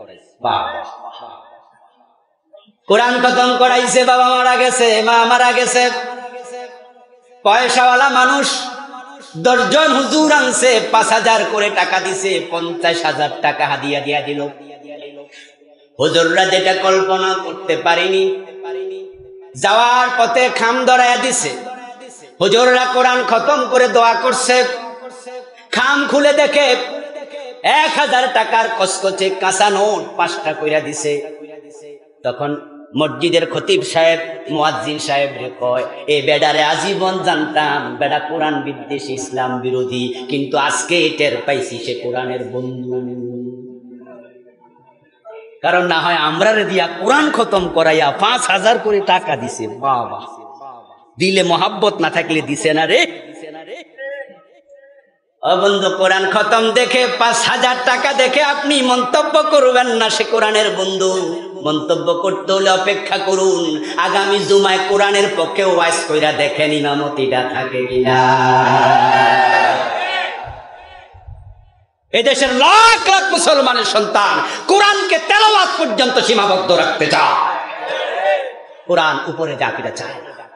কোরআন খতম করাইছে, বাবা মারা গেছে, মা মারা গেছে, পয়সাওয়ালা মানুষ দশজন হুজুর আনছে, পাঁচ হাজার করে টাকা দিছে, পঞ্চাশ হাজার টাকা হাদিয়া দিয়া দিল। হুজুররা যেটা কল্পনা করতে পারিনি, যাওয়ার পথে খাম ধরাইয়া দিছে। হুজুররা কোরআন খতম করে দোয়া করছে, খাম খুলে দেখে এক হাজার টাকার কসকচে কাঁচা নোট পাঁচটা কইরা দিছে। তখন মসজিদের খতিব সাহেব মুয়াজ্জিন সাহেব রে কয়, এ বেডারে আজীবন জানতাম বেডা কোরআন বিদ্বেষী, ইসলাম বিরোধী, কিন্তু আজকে টের পাইছি সে কোরআনের বন্ধু। কারণ না হয় আমরা রে দিয়া কোরআন খতম করাইয়া পাঁচ হাজার করে টাকা দিছে। বাবা, দিলে মহাব্বত না থাকলে দিছে না রে। ও বন্ধু, কোরআন খতম দেখে পাঁচ হাজার টাকা দেখে আপনি মন্তব্য করবেন না সে কোরআনের বন্ধু। মন্তব্য করতে হলে অপেক্ষা করুন, আগামী জুমায় কোরআনের পক্ষে ওয়াজ কইরা দেখেন ইমামতিটা থাকে কিনা। এদেশের লাখ লাখ মুসলমানের সন্তান কোরআনকে তেলাওয়াত পর্যন্ত সীমাবদ্ধ রাখতে চায়। কোরআন উপরে যা কিনা চায়।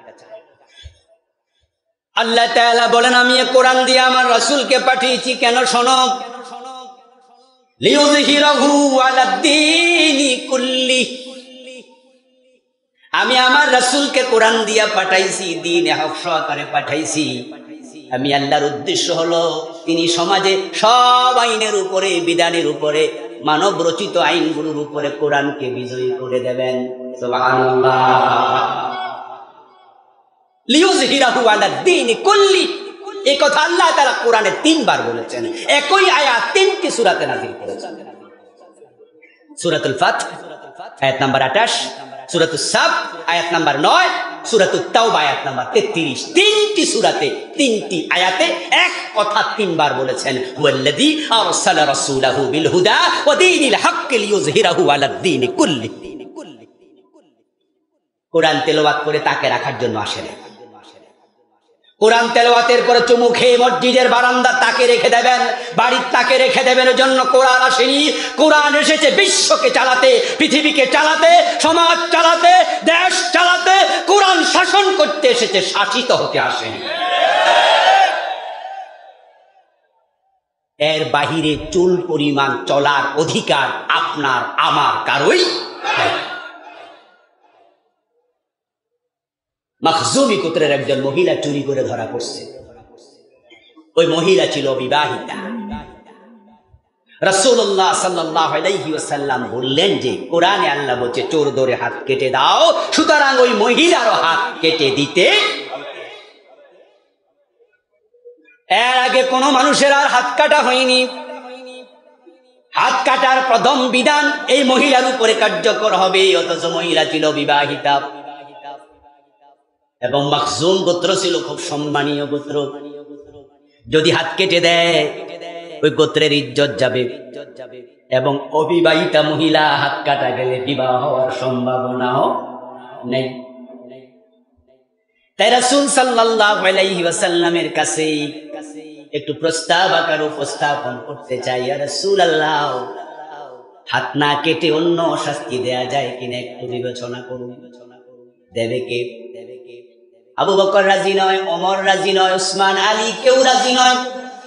আল্লাহ তাআলা বলেন, আমি এই কোরআন দিয়ে আমার রাসূলকে পাঠিয়েছি কেন শোনো, লিইয়ুযহিরাহু আলাদ-দীনি কুল্লি। আমি আমার রাসূলকে কোরআন দিয়া পাঠাইছি, দ্বীনে হক সহকারে পাঠাইছি। আমি আল্লাহর উদ্দেশ্য হলো তিনি সমাজে সব আইনের উপরে, বিধানের উপরে, মানব রচিত আইনগুলোর উপরে কোরআনকে বিজয়ী করে দেবেন। সুবহানাল্লাহ। লিইয়ুযহিরাহু আলাদ-দীনি কুল্লি, এই কথা আল্লাহ তাআলা কোরআনে তিনবার বলেছেন। একই আয়াত তিনটি সূরাতে নাযিল করেছেন। সূরাতুল ফাত আয়াত নাম্বার আঠাশ, সূরাতুস সাব আয়াত নাম্বার নয়, সূরাতুত তাওবা আয়াত নাম্বার তেত্রিশ। তিনটি সূরাতে তিনটি আয়াতে এক কথা তিনবার বলেছেন, ওয়াল্লাযী আরসালা রাসূলাহু বিল হুদা ওয়া দীনিল হাক্কি লিইয়ুযহিরাহু আলাদ দীনি কুল্লি। কোরআন তেলাওয়াত করে তাকে রাখার জন্য আসেন। কোরআন তেলাওয়াতের পরে চুমু খেয়ে মসজিদের বারান্দা তাকে রেখে দেবেন, বাড়ির তাকে রেখে দেবেন। ওই জন্য কোরআন আসেনি। কোরআন এসেছে বিশ্বকে চালাতে, পৃথিবীকে চালাতে, সমাজ চালাতে, দেশ চালাতে। কোরআন শাসন করতে এসেছে, শাসিত হতে আসেনি। এর বাহিরে চুল পরিমাণ চলার অধিকার আপনার আমার কারোই নাই। মাখজুমি গোত্রের একজন মহিলা চুরি করে ধরা পড়ছে। ওই মহিলা ছিল বিবাহিতা। রাসূলুল্লাহ সাল্লাল্লাহু আলাইহি ওয়াসাল্লাম বললেন যে কোরআনে আল্লাহ বলছে চোর ধরে হাত কেটে দাও, সুতরাং ওই মহিলারও হাত কেটে দিতে। এর আগে কোন মানুষের আর হাত কাটা হয়নি। হাত কাটার প্রথম বিধান এই মহিলার উপরে কার্যকর হবে, অথচ মহিলা ছিল বিবাহিতা এবং মাখজুম গোত্র ছিল খুব সম্মানীয় গোত্র। যদি হাত কেটে দেয় ওই গোত্রের ইজ্জত যাবে এবং অবিবাহিতা মহিলা হাত কাটা গেলে বিবাহ হওয়ার সম্ভাবনাও নেই। তাই রাসূল সাল্লাল্লাহু আলাইহি ওয়াসাল্লামের কাছে একটু প্রস্তাব আকার উপস্থাপন করতে চাই, ইয়া রাসূলুল্লাহ, হাত না কেটে অন্য শাস্তি দেয়া যায় কিনা একটু বিবেচনা করুন। দেবে কে? আবু বকর রাজি নয়, ওমর রাজি নয়, উসমান আলী কেউ রাজি নয়।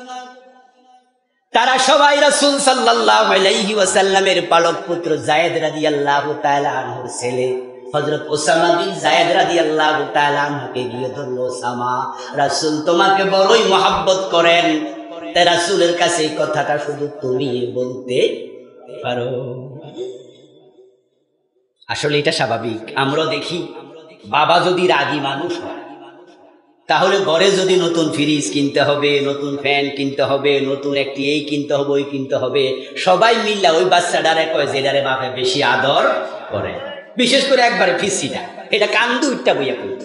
তারা সবাই রাসূল সাল্লাল্লাহু আলাইহি ওয়াসাল্লামের পালক পুত্র যায়েদ রাদিয়াল্লাহু তাআলা আনহুর ছেলে হযরত ওসামা বিন যায়েদ রাদিয়াল্লাহু তাআলা আনহুকে গিয়ে ধরল, ওসামা, রাসূল তোমাকে বড়ই মহব্বত করেন, তাই রাসূলের কাছে এই কথাটা শুধু তুমি বলতে পারো। আসলে এটা স্বাভাবিক। আমরা দেখি বাবা যদি রাগী মানুষ হয় তাহলে ঘরে যদি নতুন ফ্রিজ কিনতে হবে, নতুন ফ্যান কিনতে হবে, নতুন একটি এই কিনতে হবে, ওই কিনতে হবে, সবাই মিল্লা ওই বাচ্চাটারে কয় যেটারে বাপে বেশি আদর করে। বিশেষ করে একবারে ফিসিটা, এটা কান্দু ইটটা বইয়া কইত।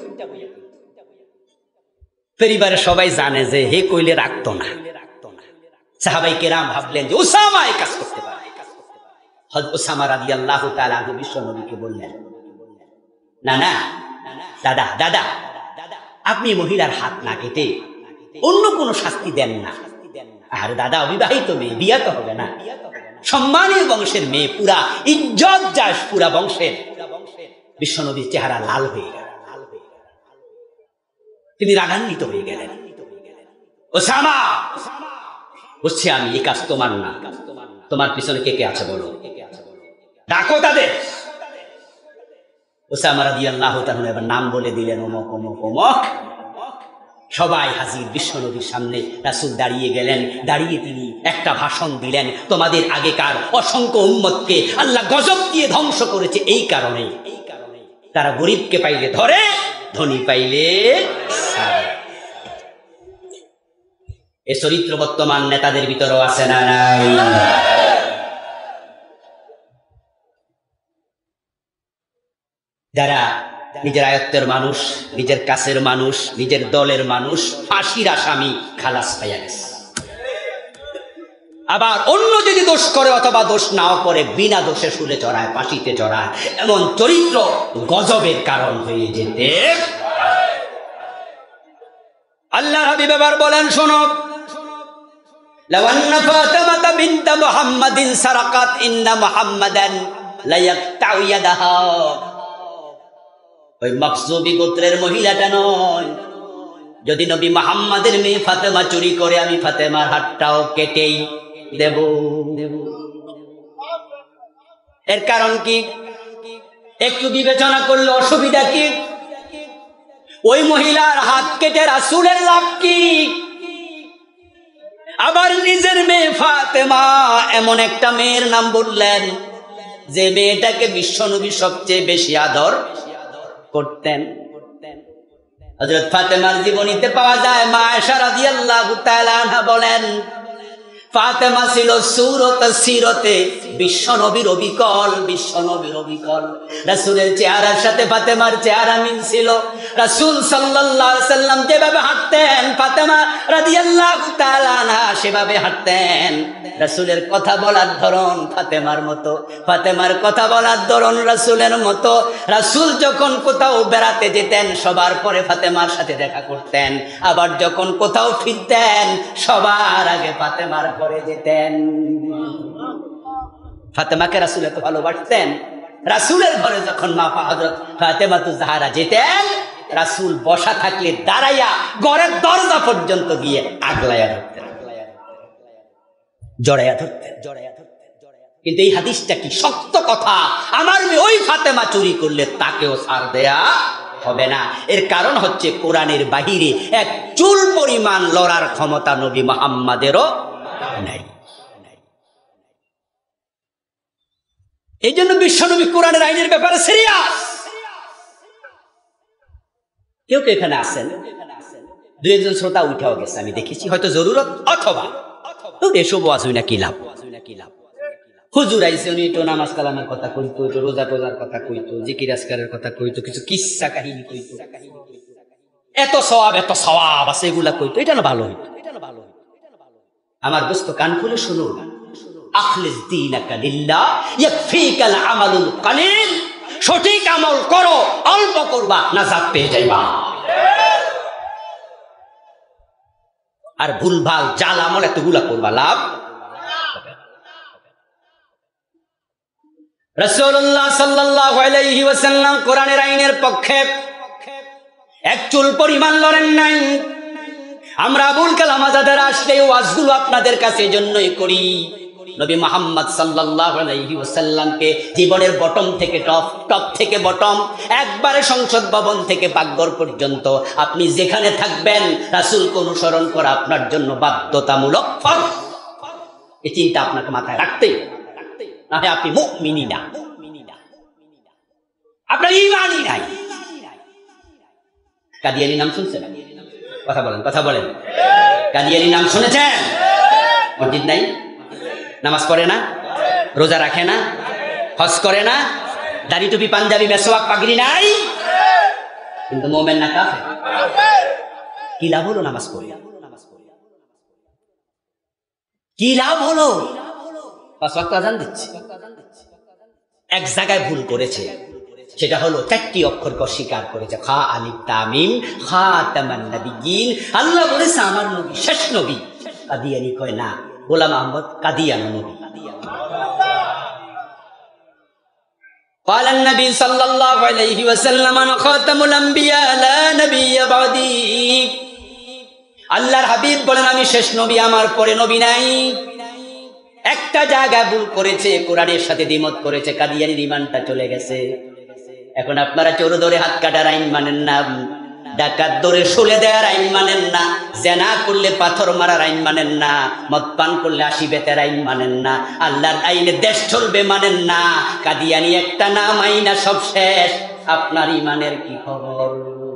পরিবারের সবাই জানে যে হে কইলে রাখতো না। সাহাবাই কেরাম ভাবলেন যে ওসামা এই কাজ করতে পারে। হযরত ওসামা রাদিয়াল্লাহু তাআলা আনহু বিশ্ব নবীকে বললেন, না না দাদা দাদা আপনি মহিলার হাত না কেটে অন্য কোন শাস্তি দেন না। আর দাদা অবিবাহিত মেয়ে, বিয়া তো হবে না, সম্মানীয় বংশের মেয়ে, পুরা ইজ্জত যায় পুরা বংশের। বিশ্বনবীর চেহারা লাল হয়ে গেল, তিনি রাগান্বিত হয়ে গেলেন। ওসামা বলছে, আমি এই কাজ তোমার না, তোমার পিছনে কে কে আছে বলো, ডাকো তাদের। ওসামা রাদিয়াল্লাহু তাআলা এবার নাম বলে দিলেন, অমুক অমুক অমুক। সবাই হাজির বিশ্বনবীর সামনে। রাসূল দাঁড়িয়ে গেলেন, দাঁড়িয়ে তিনি একটা ভাষণ দিলেন, তোমাদের আগেকার অসংখ্য উম্মতকে আল্লাহ গজব দিয়ে ধ্বংস করেছে এই কারণে, তারা গরিবকে পাইলে ধরে, ধনী পাইলে ছাড়ে। এ চরিত্র বর্তমান নেতাদের ভিতরেও আছে না নাই? যারা নিজের আয়ত্তের মানুষ, নিজের কাছের মানুষ, নিজের দলের মানুষ ফাঁসির আসামি খালাস পাইয়া গেছে। আবার অন্য যদি দোষ করে অথবা দোষ নাও করে বিনা দোষে শুলে চড়ায়, ফাঁসিতে চড়ায়, এমন চরিত্র গজবের কারণ হয়ে যেতে। আল্লাহ হাবিব এবার বলেন, শোনো, লাউ আন্না ফাতিমাতা বিনত মুহাম্মাদিন সারাকাত ইন্না মুহাম্মাদান লা ইয়াকতাউ ইয়াদাহা। ওই মাখজুমি গোত্রের মহিলাটা নয়, যদি নবী মুহাম্মাদের মেয়ে ফাতেমা চুরি করে আমি ফাতেমার হাতটাও কেটেই দেব। এর কারণ কি? একটু বিবেচনা করলে অসুবিধা কি? ওই মহিলার হাত কেটে রাসূলের লাভ কি? আবার নিজের মেয়ে ফাতেমা, এমন একটা মেয়ের নাম বললেন যে মেয়েটাকে বিশ্বনবী সবচেয়ে বেশি আদর করতেন। হযরত ফাতেমার জীবনীতে পাওয়া যায়, মা আয়েশা রাদিয়াল্লাহু তাআলা আনহা বলেন, ফাতেমা ছিল সূরত সিরতে বিশ্ব নবীর অবিকল, বিশ্ব নবীর অবিকল। রাসূলের চেহারার সাথে ফাতেমার চেহারা মিল ছিল। রাসূল সাল্লাল্লাহু আলাইহি সাল্লাম যেভাবে হাঁটতেন ফাতেমা রাদিয়াল্লাহু তাআলা আনহা সেভাবে হাঁটতেন। রাসূলের কথা বলার ধরন ফাতেমার মতো, ফাতেমার কথা বলার ধরন রাসূলের মতো। রাসূল যখন কোথাও বেড়াতে যেতেন সবার পরে ফাতেমার সাথে দেখা করতেন, আবার যখন কোথাও ফিরতেন সবার আগে ফাতেমার ঘরে যেতেন। ফাতেমাকে রাসূল এত ভালোবাসতেন, রাসূলের ঘরে যখন মা হযরত ফাতেমাতুজ জাহরা যেতেন, রাসূল বসা থাকলে দাঁড়াইয়া ঘরের দরজা পর্যন্ত গিয়ে আগলাইয়া ধরতেন, জড়াইয়া ধরতেন, জড়াইয়া ধরতেন। কিন্তু এই হাদিসটা কি সত্য কথা? আমার মেয়ে ওই ফাতেমা চুরি করলে তাকেও ছাড় দেয়া হবে না। এর কারণ হচ্ছে কোরআনের বাহিরে এক চুল পরিমাণ লড়ার ক্ষমতা নবী মুহাম্মাদেরও নাই। এই জন্য বিশ্বনবী কোরআনের আইনের ব্যাপারে সিরিয়াস। কেউ কেউ এখানে আসেন, দুই একজন শ্রোতা উঠাও গেছে, আমি দেখেছি, হয়তো জরুরত অথবা এসব আসুই না কি লাভ। হুজুর আইসে, উনি একটু নামাজ কালামের কথা কইতো, একটু রোজা টোজার কথা কইতো, জিকির আজকারের কথা কইতো, কিছু কিসসা কাহিনী কইতো, এত সওয়াব এত সওয়াব আছে এগুলা কইতো, এটা না ভালো হইতো। আমার দোস্ত কান খুলে শুনুন, আখলিস দীনাকা লিল্লাহ ইয়াকফিকাল আমালুল কালিল। সঠিক আমল করো, অল্প করবা, নাজাত পেয়ে যাইবা। আর ভুলভাল জাল আমল এতগুলা করবা, লাভ। রাসূলুল্লাহ সাল্লাল্লাহু আলাইহি ওয়াসাল্লাম কোরআনের আইনের পক্ষে এক চুল পরিমাণ লড়েন নাই। আমরা আবুল কালাম আজাদের আসলে ওয়াজগুলো আপনাদের কাছে জন্যই করি। নবী মুহাম্মদ সাল্লাল্লাহু আলাইহি ওয়াসাল্লামকে জীবনের বটম থেকে টপ, টপ থেকে বটম, একবারে সংসদ ভবন থেকে পাকঘর পর্যন্ত আপনি যেখানে থাকবেন রাসূলকে অনুসরণ করা আপনার জন্য বাধ্যতামূলক ফরজ। এই চিন্তা আপনাকে মাথায় রাখতেই, না হয় আপনি মুমিনই না, আপনার ঈমানই নাই। কাদিয়ানী নাম শুনছেন? কথা বলেন, কথা বলেন। কাদিয়ানী নাম শুনেছেন? মসজিদ নাই, নামাজ পড়ে না, রোজা রাখে না, হজ করে না, দাড়ি টুপি পাঞ্জাবি মেসওয়াক পাগড়ি নাই, কিন্তু মুমিন না কাফের। কি লাভ হলো নামাজ পড়ে? কি লাভ হলো? পাঁচ ওয়াক্ত আযান দিচ্ছে, এক জায়গায় ভুল করেছে, সেটা হলো চারটি অক্ষরকে অস্বীকার করেছে। খা আলিফ তামিম খাতামান নবিয়্যিন। আল্লাহ বলেছে আমার নবী শেষ নবী। কাদিয়ানী কয় না, গোলাম আহমদ কাদিয়ানী নবী। قال النبي صلى الله عليه وسلم انا خاتم الانبياء لا نبي بعدي। আল্লাহর হাবিব বলেন আমি শেষ নবী, আমার পরে নবী নাই। একটা জায়গায় ভুল করেছে, কোরআনের সাথে দ্বিমত করেছে, কাদিয়ানির ঈমানটা চলে গেছে। এখন আপনারা চোর ধরে হাত কাটার আইন মানেন না, ডাকাত ধরে শুলে দেওয়ার আইন মানেন না, জেনা করলে পাথর মারার আইন মানেন না, মদ পান করলে আশি বেতের আইন মানেন না, আল্লাহর আইনে দেশ চলবে মানেন না। কাদিয়ানি একটা নাম, আইনা সব শেষ। আপনার ঈমানের কি খবর?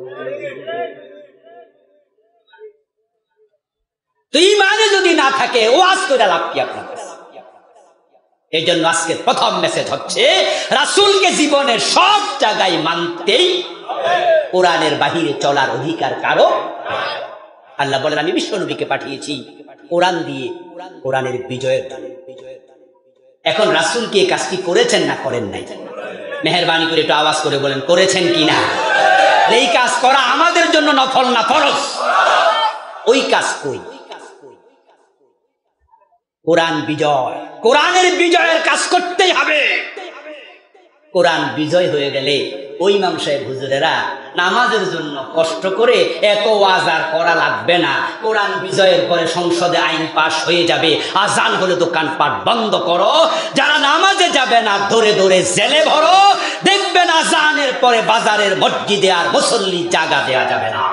তো ঈমানে যদি না থাকে ওয়াজ করে লাভ কি আপনার? এই জন্য আজকে প্রথম মেসেজ হচ্ছে রাসূলকে জীবনের সব জায়গায় মানতেই, কোরআনের বাহিরে চলার অধিকার কারো। আল্লাহ বলেন আমি বিশ্বনবীকে পাঠিয়েছি কোরআন দিয়ে, কোরআনের বিজয়ের দানে। এখন রাসূল কি এই কাজটি করেছেন না করেন নাই? মেহেরবানি করে একটু আওয়াজ করে বলেন করেছেন কিনা। এই কাজ করা আমাদের জন্য নফল না ফরজ। ওই কাজ কই? কোরআন বিজয়, কোরআনের বিজয়ের কাজ করতেই হবে। কোরআন বিজয় হয়ে গেলে ওই ইমাম সাহেব হুজুরেরা নামাজের জন্য কষ্ট করে এত ওয়াজ আর করা লাগবে না। কোরআন বিজয়ের পরে সংসদে আইন পাস হয়ে যাবে, আজান হলে দোকানপাট বন্ধ করো, যারা নামাজে যাবে না ধরে ধরে জেলে ভরো, দেখবেন আজানের পরে বাজারের মসজিদে আর মুসল্লি জায়গা দেওয়া যাবে না।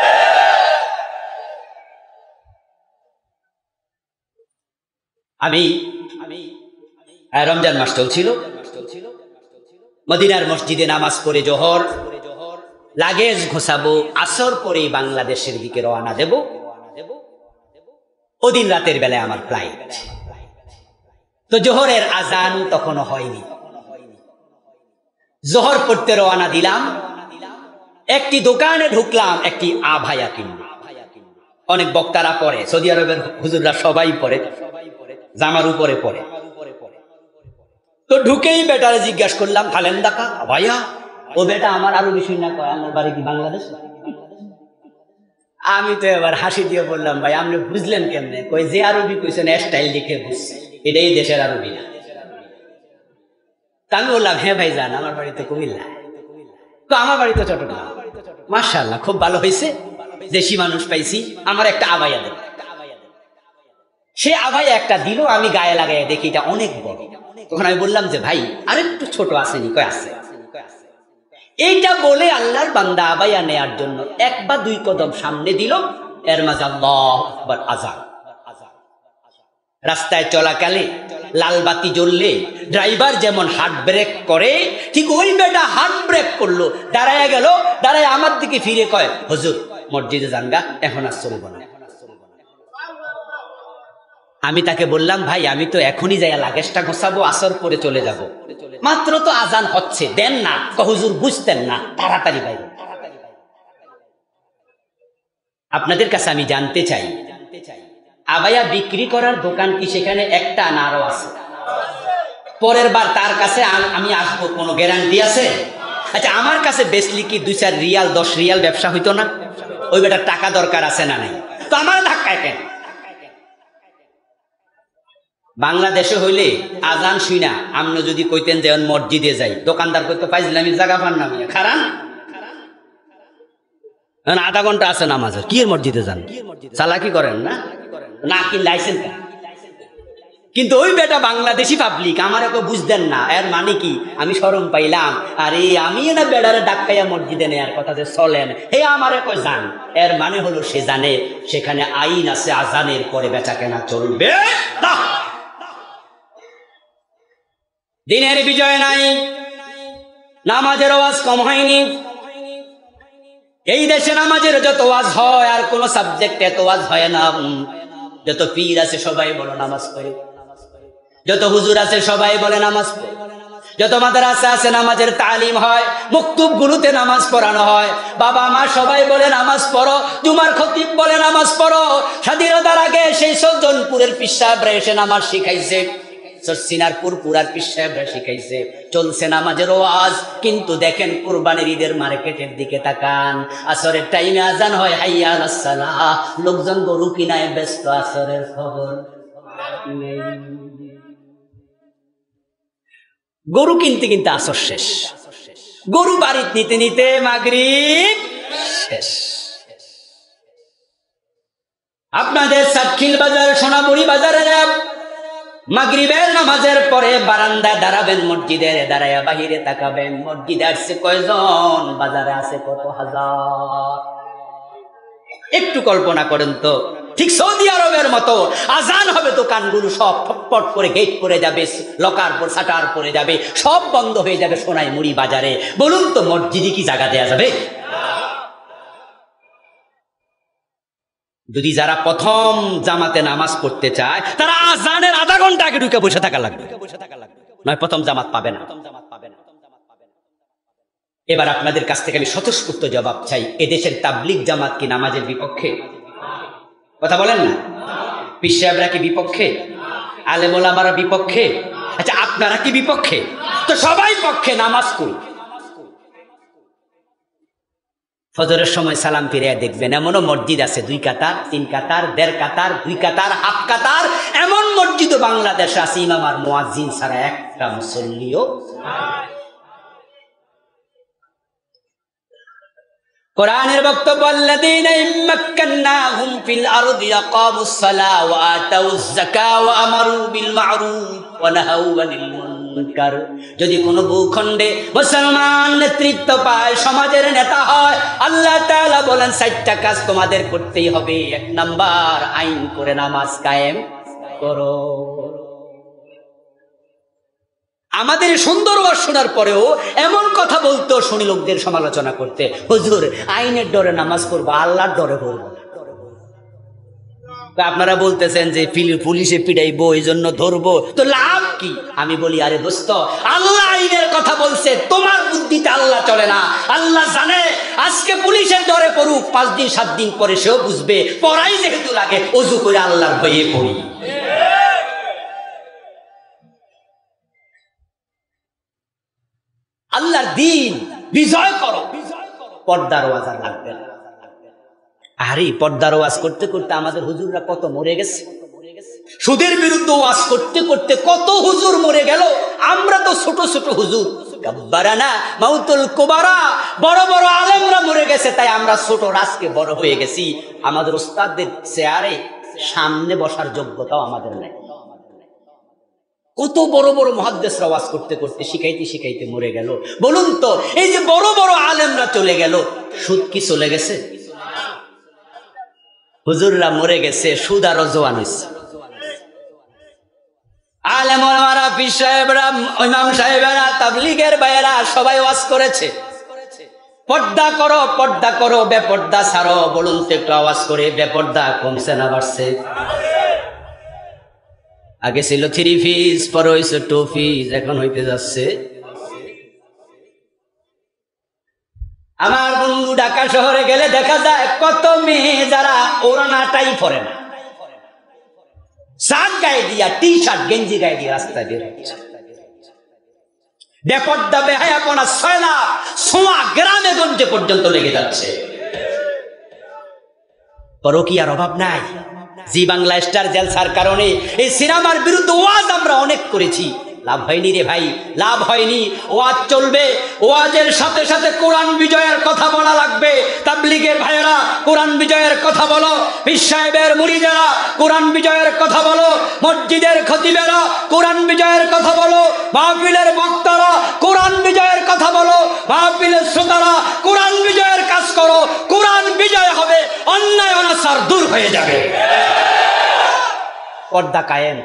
আমি রমজান মাস চলছিল, মদিনার মসজিদে নামাজ পড়ে জোহর, লাগেজ ঘোষাবো, আসর পরে বাংলাদেশের দিকে রওনা দেব। ওদিন রাতের বেলায় আমার ফ্লাইট। তো জোহরের আজান তখনো হয়নি। জোহর পড়তে রওনা দিলাম, একটি দোকানে ঢুকলাম, একটি আভায়া কিনলাম। অনেক বক্তারা পড়ে, সৌদি আরবের হুজুররা সবাই পড়ে, জামার উপরে পড়ে। তো ঢুকেই বেটারে জিজ্ঞাসা করলাম, খালেন দেখা আভায়া? ও বেটা আমার আরো বেশি না কয়, আমার বাড়ি কি বাংলাদেশ? আমি তো এবার হাসি দিয়ে বললাম, ভাই আপনি বুঝলেন কেমনে? কই যে আরবি কইছেন স্টাইল লিখে বুঝছি, এটাই দেশের আরবি না। আমি বললাম, হ্যাঁ ভাই যান, আমার বাড়ি তো কুমিল্লা। তো আমার বাড়ি তো চট্টগ্রাম। মাশাআল্লাহ, খুব ভালো হয়েছে, দেশি মানুষ পাইছি, আমার একটা আবায়া দেন। সে আবায়া একটা দিল, আমি গায়ে লাগাই দেখি এটা অনেক বড়। তখন আমি বললাম যে ভাই আরেকটু ছোট আসেনি? কয় আছে। এইটা বলে আল্লাহর বান্দা আবায়া নেয়ার জন্য এক বা দুই কদম সামনে দিল, এর মাঝে আল্লাহু আকবার আযান। রাস্তায় চলাকালে লাল বাতি জ্বললে ড্রাইভার যেমন হার্ট ব্রেক করে, ঠিক ওই বেটা হার্ট ব্রেক করলো, দাঁড়ায় গেল, দাঁড়ায় আমার দিকে ফিরে কয়, হুজুর মসজিদে যানগা, এখন আর চলবো না। আমি তাকে বললাম, ভাই আমি তো এখনই যাই লাগেজটা গোছাবো, আসর পরে চলে যাব, মাত্র তো আজান হচ্ছে, দেন না। হুজুর বুঝতেন না, তাড়াতাড়ি ভাই। আপনাদের কাছে আমি জানতে চাই, আবায়া বিক্রি করার দোকান কি সেখানে একটা না আরো আছে? পরের বার তার কাছে আমি আসবো, কোনো গ্যারান্টি আছে? আচ্ছা আমার কাছে বেচলি কি দুই চার রিয়াল দশ রিয়াল ব্যবসা হইতো না? ওই বেটার টাকা দরকার আছে না নাই? তো আমার ধাক্কায় কেন? বাংলাদেশে হইলে আজান শুনা আপনি যদি কইতেন যে মসজিদে যাই, দোকানদার কইতে পাইছিলাম আমি জায়গা পান না, খারান আধা ঘন্টা আছে নামাজের, কি মসজিদে যান? চালাকি করেন না, না কি লাইসেন্স? কিন্তু ওই বেটা বাংলাদেশি পাবলিক আমার এত বুঝতেন না, এর মানে কি আমি শরম পাইলাম, আরে আমি না বেড়ারে ডাক্কাইয়া মসজিদে নেয়ার কথা যে চলেন, হে আমার কই জান, এর মানে হলো সে জানে সেখানে আইন আছে, আজানের পরে বেচা কেনা চলবে না। দিনের বিজয় নাই, নামাজের আওয়াজ কম হয়নি। এই দেশে নামাজের যত ওয়াজ হয় আর কোন সাবজেক্ট এত ওয়াজ হয় না। যত পীর আছে সবাই বলে নামাজ পড়ে, যত হুজুর আছে সবাই বলে নামাজ পড়ে, যত মাদ্রাসা আছে নামাজের তালিম হয়, মক্তব গুলোতে নামাজ পড়ানো হয়, বাবা মা সবাই বলে নামাজ পড়ো, জুমার খতিব বলে নামাজ পড়ো। স্বাধীনতার আগে সেই সজ্জনপুরের পীর সাহেবরা এসে নামাজ শিখাইছে, সিনারপুর পুরার পীর সাহেবরা শিখাইছে, চলছে নামাজের ওয়াজ। কিন্তু দেখেন কুরবানির ঈদের মার্কেটের দিকে তাকান, আসরের টাইমে আজান হয় হাইয়া আলাস সালাহ, লোকজন গরু কিনায় ব্যস্ত, আসরের খবর নেই। গরু কিনতে কিনতে আসর শেষ, গরু বাড়িতে নিতে নিতে মাগরিব শেষ। আপনাদের সাতখিল বাজার, সোনামুড়ি বাজারে মাগরিবের নামাজের পরে বারান্দায় দাঁড়াবেন, মসজিদের দাঁড়ায়া বাহিরে তাকাবেন, মসজিদে আসছে কয়জন, বাজারে আছে কত হাজার। একটু কল্পনা করেন তো, ঠিক সৌদি আরবের মতো আজান হবে, দোকানগুলো সব ফটফট করে গেট করে যাবে, লকার পর শাটার পরে যাবে, সব বন্ধ হয়ে যাবে সোনাই মুড়ি বাজারে। বলুন তো মসজিদে কি জায়গা দেয়া যাবে? যদি যারা প্রথম জামাতে নামাজ পড়তে চায় তারা আজানের আধা ঘন্টা আগে ঢুকে বসে থাকা লাগবে, নয় প্রথম জামাত পাবে না। এবার আপনাদের কাছ থেকে আমি স্বতঃস্ফূর্ত জবাব চাই, এদেশের তাবলিগ জামাত কি নামাজের বিপক্ষে? কথা বলেন না। পীর সাহেবরা কি বিপক্ষে? আলেম ওলামারা বিপক্ষে? আচ্ছা আপনারা কি বিপক্ষে? তো সবাই পক্ষে, নামাজ করুন। ফজরের সময় সালাম ফিরে দেখবেন এমনও মসজিদ আছে দুই কাতার, তিন কাতার, দেড় কাতার, দুই কাতার, হাফ কাতার, এমন মসজিদও বাংলাদেশে আছে ইমাম আর মুয়াজ্জিন ছাড়া একটা মুসল্লিও। কোরআনের বক্তব্য, আল্লাযীনা ইম্মাক্কান্নাহুম ফিল আরদি আকামুস সালাহ ওয়া আতাউয যাকাহ ওয়া আমারু বিল মা'রুফ ওয়া নাহাউ আনিল মুনকার। যদি কোনো ভূখণ্ডে মুসলমান নেতৃত্ব পায়, সমাজের নেতা হয়, আল্লাহ তাআলা বলেন চারটা কাজ তোমাদের করতেই হবে। এক নাম্বার, আইন করে নামাজ কায়েম করো। আমাদের সুন্দর ওয়াজ শোনার পরেও এমন কথা বলতো, শুনি লোকদের সমালোচনা করতে, হুজুর আইনের ডরে নামাজ পড়বো, আল্লাহর ডরে পড়বো। আপনারা বলতেছেন যে পুলিশে পিটাইবো এই জন্য ধরবো, তো লাভ কি? আমি বলি আরে দোস্ত, আল্লাহ আইনের কথা বলছে, তোমার বুদ্ধিতে আল্লাহ চলে না। আল্লাহ জানে আজকে পুলিশের ডরে পড়ুক, পাঁচ দিন সাত দিন পরে সেও বুঝবে পড়াই যেহেতু লাগে, অজু করে আল্লাহর ভয়ে পড়ি। আল্লাহর দিন বিজয় করো, পর্দার ওয়াজ আর লাগবে না। আরে পর্দার ওয়াজ করতে করতে আমাদের হুজুররা কত মরে গেছে, সুদের বিরুদ্ধে ওয়াজ করতে করতে কত হুজুর মরে গেল। আমরা তো ছোট ছোট হুজুর, কাব্বারানা মাউতুল কুবারা, বড় বড় আলেমরা মরে গেছে, তাই আমরা ছোট রাজকে বড় হয়ে গেছি। আমাদের ওস্তাদদের চেয়ারে সামনে বসার যোগ্যতাও আমাদের নেই। কত বড় বড় মুহাদ্দিসরা ওয়াজ করতে করতে শিখাইতে শিখাইতে মরে গেল। বলুন তো, এই যে বড় বড় আলেমরা চলে গেল, সুদ কি চলে গেছে? হুজুররা মরে গেছে, সুদ আরো জোয়ান হয়েছে। আলেম ওলামারা, পীর সাহেবরা, ইমাম সাহেবেরা, তাবলীগের ভাইয়েরা সবাই ওয়াজ করেছে, পর্দা করো, পর্দা করো, বেপর্দা ছাড়ো। বলুন তো একটু আওয়াজ করে, বেপর্দা কমছে না বাড়ছে? আগে ছিল থ্রি পিস, পরে হয়েছে টু পিস, এখন হইতে যাচ্ছে। আমার বন্ধু ঢাকা শহরে গেলে দেখা যায় কত মেয়ে যারা ওড়নাটাই পরে না, শার্ট গায়ে দিয়া, টি শার্ট গেঞ্জি গায়ে দিয়ে রাস্তায় বের হচ্ছে। বেপর্দা বেহায়াপনা ছয়লা সোয়া গ্রামে গঞ্জে পর্যন্ত লেগে যাচ্ছে। পরকীয়ার অভাব নাই। জি বাংলা স্টার জলসার কারণে এই সিনেমার বিরুদ্ধে ওয়াজ আমরা অনেক করেছি, লাভ হয়নি রে ভাই, লাভ হয়নি। ওয়াজ চলবে, ওয়াজের সাথে সাথে কোরআন বিজয়ের কথা বলা লাগবে। তাবলীগের ভাইয়েরা কোরআন বিজয়ের কথা বলো, পীর সাহেবের মুরিদেরা কোরআন বিজয়ের কথা বলো, মসজিদের খতিবেরা কোরআন বিজয়ের কথা বলো, মাহফিলের বক্তারা কোরআন বিজয়ের কথা বলো, মাহফিলের শ্রোতারা কোরআন বিজয়ের কাজ করো। কোরআন বিজয় হবে, অন্যায় অনাচার দূর হয়ে যাবে। পর্দা কায়েম।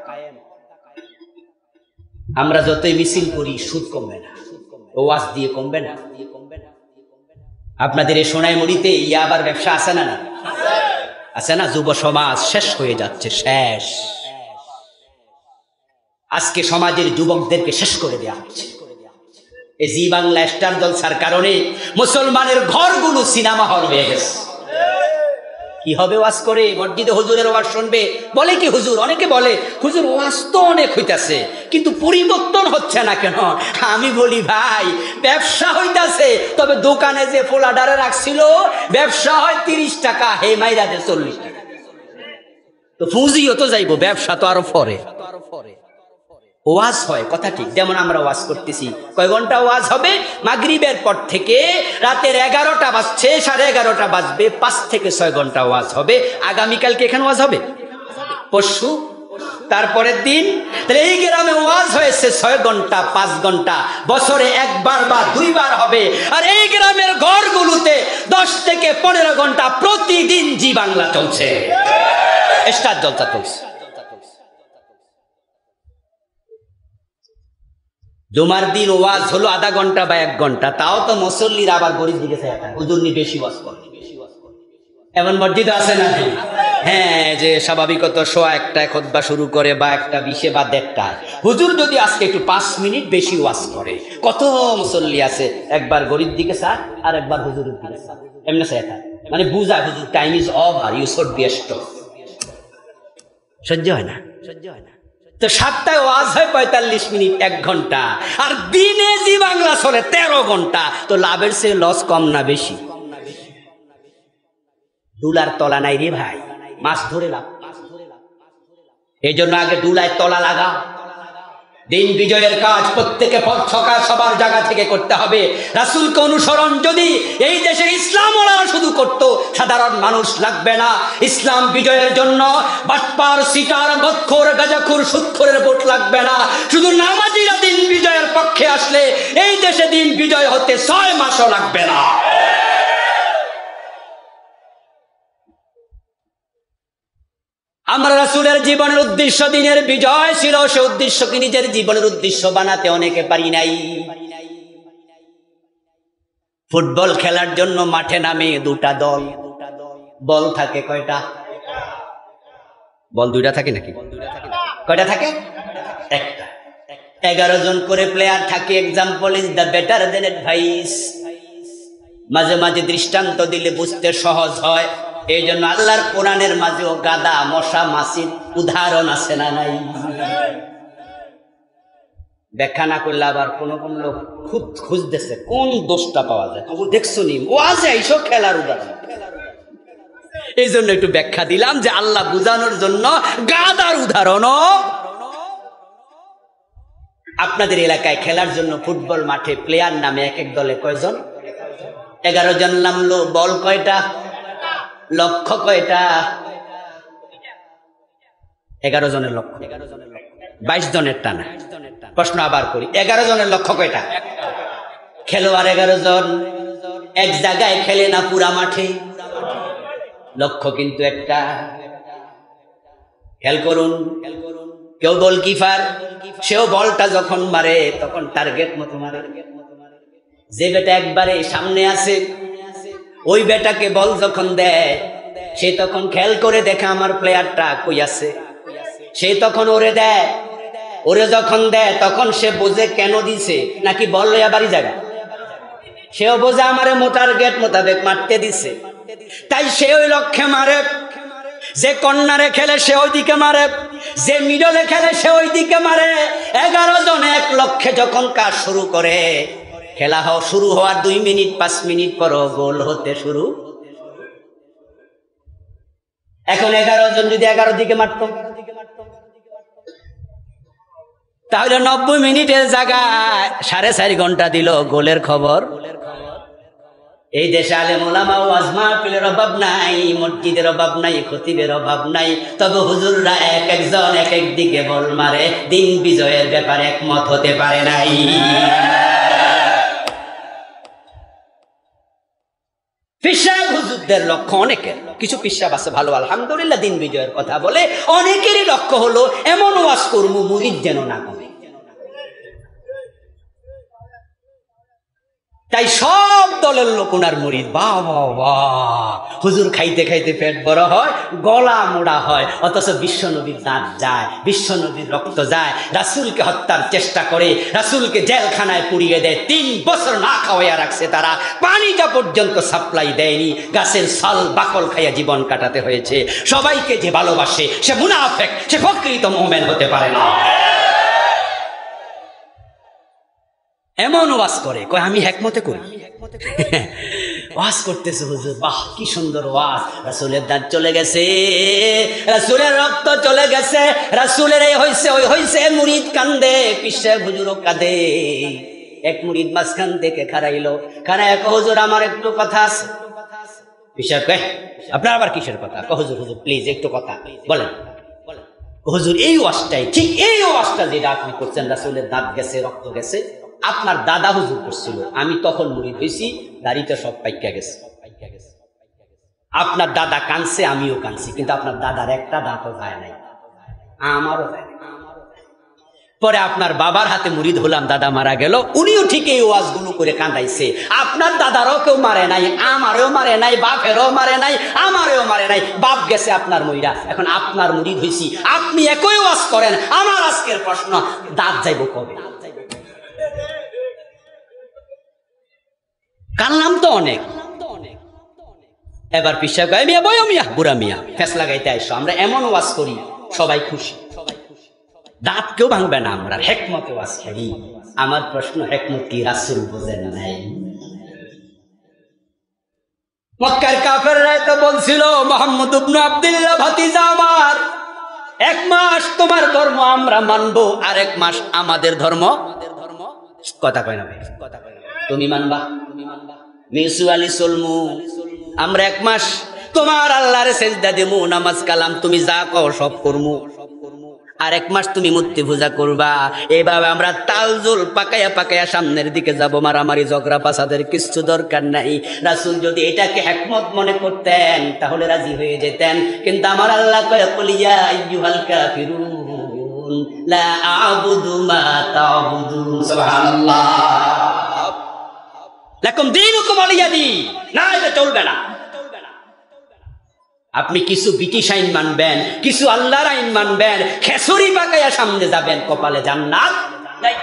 আমরা যতই মিছিল করি সুদ কমবে না, ওয়াজ দিয়ে কমবে না। আপনাদের এই সোনাইমুড়িতে ইয়াবার ব্যবসা আছে না? না আছে না? যুব সমাজ শেষ হয়ে যাচ্ছে, শেষ। আজকে সমাজের যুবকদেরকে শেষ করে দেওয়া হচ্ছে এই জি বাংলা স্টার জলসার কারণে। মুসলমানের ঘরগুলো সিনেমা হল হয়ে গেছে। কি হবে ওয়াজ করে? মসজিদে হুজুরের ওয়াজ শুনবে, বলে কি হুজুর, অনেকে বলে হুজুর ওয়াজ তো অনেক হইতাছে কিন্তু পরিবর্তন হচ্ছে না কেন? আমি বলি ভাই, ব্যবসা হইতাছে, তবে দোকানে যে ফোলাডারে রাখছিল ব্যবসা হয় তিরিশ টাকা, হে মাইরা দে চল্লিশ টাকা, তো পুঁজিও তো যাইবো, ব্যবসা তো আরো পরে। ওয়াজ হয়, কথা ঠিক। যেমন আমরা ওয়াজ করতেছি, কয় ঘন্টা ওয়াজ হবে? মাগরিবের পর থেকে রাতের এগারোটা বাজছে, সাড়ে এগারোটা বাজবে, পাঁচ থেকে ছয় ঘন্টা ওয়াজ হবে। আগামীকালকে এখানে ওয়াজ হবে, পরশু, তারপরের দিন। তাহলে এই গ্রামে ওয়াজ হয়েছে ছয় ঘন্টা, পাঁচ ঘন্টা, বছরে একবার বা দুইবার হবে। আর এই গ্রামের ঘরগুলোতে দশ থেকে পনেরো ঘন্টা প্রতিদিন জি বাংলা চলছে, স্টার জলসা চলছে। জুমার দিন ওয়াজ হলো আধা ঘন্টা বা এক ঘন্টা, তাও তো মুসল্লির আবার গরিব দিকে হুজুর নি বেশি ওয়াজ করে। এমন মসজিদ আছে না? হ্যাঁ, যে স্বাভাবিকত সোয়া একটায় খুতবা শুরু করে বা একটা বিশে বা দেড়টায়। হুজুর যদি আজকে একটু পাঁচ মিনিট বেশি ওয়াজ করে, কত মুসল্লি আছে একবার গরিব দিকে স্যার আর একবার হুজুরের দিকে স্যার, এমনি স্যার মানে বুঝা হুজুর time is over, you should be stop. সহ্য হয় না, সহ্য হয় না। তো সাতটায় ওয়াজ হয় পঁয়তাল্লিশ মিনিট, এক ঘন্টা, আর দিনে জি বাংলা চলে তেরো ঘন্টা। তো লাভের চেয়ে লস কম না বেশি? ডুলার তলা নাই রে ভাই, মাছ ধরে লাভ। এই জন্য আগে ডুলায় তলা লাগা। দিন বিজয়ের কাজ প্রত্যেকে সকাল সবার জায়গা থেকে করতে হবে। রাসূলকে অনুসরণ যদি এই দেশের ইসলাম ওরা শুধু করত, সাধারণ মানুষ লাগবে না। ইসলাম বিজয়ের জন্য বাটপার, সিটার, মদখোর, গাঁজাখোর, সুদখোরের ভোট লাগবে না। শুধু নামাজিরা দিন বিজয়ের পক্ষে আসলে এই দেশে দিন বিজয় হতে ছয় মাসও লাগবে না। আমরা রাসূলের জীবনের উদ্দেশ্য দিনের বিজয় ছিল, সে উদ্দেশ্যকে নিজের জীবনের উদ্দেশ্য বানাতে অনেকে পারি নাই। ফুটবল খেলার জন্য মাঠে নামে দুটা দল, বল থাকে কয়টা? বল দুইটা থাকে নাকি? কয়টা থাকে? একটা। এগারো জন করে প্লেয়ার থাকে। Example is the better than advice. মাঝে মাঝে দৃষ্টান্ত দিলে বুঝতে সহজ হয়, এই জন্য আল্লাহর কোরআনের মাঝেও গাদা, মশা, মাছির উদাহরণ আছে না নাই? ব্যাখ্যা না করলে আবার কোন কোন লোক খুব খুঁজতেছে কোন দোষটা পাওয়া যায়। দেখছো নি ও আছে এইসব খেলার উদাহরণ। এই জন্য একটু ব্যাখ্যা দিলাম যে আল্লাহ বুঝানোর জন্য গাদার উদাহরণও। আপনাদের এলাকায় খেলার জন্য ফুটবল মাঠে প্লেয়ার নামে এক এক দলে কয়জন? এগারো জন নামলো। বল কয়টা? লক্ষ্য কয়টা? এগারো জনের লক্ষ্য, বাইশ জনের টানা। প্রশ্ন আবার করি, এগারো জনের লক্ষ্য কয়টা? খেলোয়াড় এগারো জন, এক জায়গায় খেলে না, পুরা মাঠে। লক্ষ্য কিন্তু একটা। খেয়াল করুন, কেউ গোলকিপার, সেও বলটা যখন মারে তখন টার্গেট মতো মারে। যে বেটা একবারে সামনে আছে ওই বেটাকে বল যখন দেয় সে তখন খেয়াল করে দেখে আমার প্লেয়ারটা কই আছে, সে তখন ওরে দেয়। ওরে যখন দেয় তখন সে বোঝে কেন দিছে, নাকি বল লইয়া বাড়ি যাবে। সেও বোঝে আমারে টার্গেট মোতাবেক মারতে দিছে, তাই সে ওই লক্ষ্যে মারে। যে কর্নারে খেলে সে ওই দিকে মারে, যে মিডলে খেলে সে ওই দিকে মারে। এগারো জন এক লক্ষ্যে যখন কাজ শুরু করে, খেলা হওয়া শুরু হওয়ার দুই মিনিট পাঁচ মিনিট পর গোল হতে শুরু। এখন এগারো জন যদি এগারো দিকে মারত তাহলে নব্বই মিনিটের জায়গায় সাড়ে চারি ঘন্টা দিল গোলের খবর। এই দেশে আলেম ওলামা ওয়াজ মাহফিলের অভাব নাই, মসজিদের অভাব নাই, খতিবের অভাব নাই, তবে হুজুররা এক একজন এক এক দিকে বল মারে, দিন বিজয়ের ব্যাপারে একমত হতে পারে নাই। পিসাব হুজুরদের লক্ষ্য অনেকের, কিছু পিসাব আছে ভালো আলহামদুলিল্লাহ দিন বিজয়ের কথা বলে, অনেকেরই লক্ষ্য হলো এমন ওয়াজ করবো মুরিদ যেন না কমে। তাই সব দলের লোক ওনার মুরিদ। বাহ বাহ বাহ, হুজুর খাইতে খাইতে পেট বড় হয়, গলা মোড়া হয়, অথচ বিশ্বনবীর দাঁত যায়, বিশ্বনবীর রক্ত যায়, রাসূলকে হত্যার চেষ্টা করে, রাসূলকে জেলখানায় পুড়িয়ে দেয়, তিন বছর না খাওয়াইয়া রাখছে তারা, পানিটা পর্যন্ত সাপ্লাই দেয়নি, গাছের ছাল বাকল খাইয়া জীবন কাটাতে হয়েছে। সবাইকে যে ভালোবাসে সে মুনাফেক, সে প্রকৃত মুমিন হতে পারে না। এমন ওয়াজ করে, কয় আমি হিকমতে করি। ওয়াজ করতেছে হুজুর, বাহ কি সুন্দর ওয়াজ, রাসূলের দাঁত চলে গেছে, রাসূলের রক্ত চলে গেছে, রাসূলের এই হইছে ওই হইছে, মুরিদ কান্দে, পিসে হুজুরও কাঁদে। এক মুরিদ মাঝখান থেকে খাড়াইলো, খাড়ায় কয় হুজুর আমার একটু কথা আছে। পিসে কয় আপনার আবার কিসের কথা? কয় হুজুর হুজুর প্লিজ একটু কথা বলেন। হুজুর এই ওয়াজটাই ঠিক, এই ওয়াজটা যেটা আপনি করছেন, রাসূলের দাঁত গেছে, রক্ত গেছে, আপনার দাদা হুজুর করছিল, আমি তখন মুরিদ হয়েছি, দাড়িটা সব পাইকা গেছে। আপনার দাদা কানছে, আমিও কানছি, কিন্তু আপনার দাদার একটা দাঁতও যায় নাই, আমারও যায় নাই। পরে আপনার বাবার হাতে মুরিদ হলাম, দাদা মারা গেল, উনিও ঠিক এই ওয়াজগুলো করে কাঁদাইছে। আপনার দাদারও কেউ মারে নাই, আমারও মারে নাই, বাপেরও মারে নাই, আমারও মারে নাই, বাপ গেছে আপনার মইরা, এখন আপনার মুরিদ হয়েছি, আপনি একই ওয়াজ করেন। আমার আজকের প্রশ্ন, দাঁত যাইব কবে? কানলাম তো অনেক। এবার পিসা গায়ে মিয়া বয় মিয়া বুড়া মিয়া ফেস লাগাইতে আইসো, আমরা এমন ওয়াজ করি সবাই খুশি, দাঁত কেউ ভাঙবে না, আমরা হিকমতে ওয়াজ করি। আমার প্রশ্ন, হিকমত কি রাসূল বোঝেন নাই? মক্কার কাফেররা তো বলছিল মুহাম্মদ ইবনে আব্দুল্লাহ ভাতিজা আমার, এক মাস তোমার ধর্ম আমরা মানবো, আর এক মাস আমাদের ধর্ম। কথা কয় না ভাই, কথা কয় না, তুমি মানবা, তুমি মানবা, মিউচুয়ালি চলমু, আমরা এক মাস তোমার আল্লাহরে সেজদা দেমু, নামাজ কালাম তুমি যা কও সব করমু, আর এক মাস তুমি মূর্তি পূজা করবা। এইভাবে আমরা তালজুল পাকাইয়া পাকাইয়া সামনের দিকে যাব, মারামারি ঝগড়া ফাসাদের কিছু দরকার নাই। রাসূল যদি এটাকে হিকমত মনে করতেন তাহলে রাজি হয়ে যেতেন, কিন্তু আমার আল্লাহ কয় কুলিয়া আইয়ুহাল কাফিরুন লা আ'বুদু মা তা'বুদুন, সুবহানাল্লাহ, লাকুম দীনুকুম ওয়ালিয়া দীন, না এটা চলবে না। আপনি কিছু ব্রিটিশ আইন মানবেন, কিছু আল্লাহর আইন মানবেন, খেসরি পাকাইয়া সামনে যাবেন, কপালে জান্নাত নাই।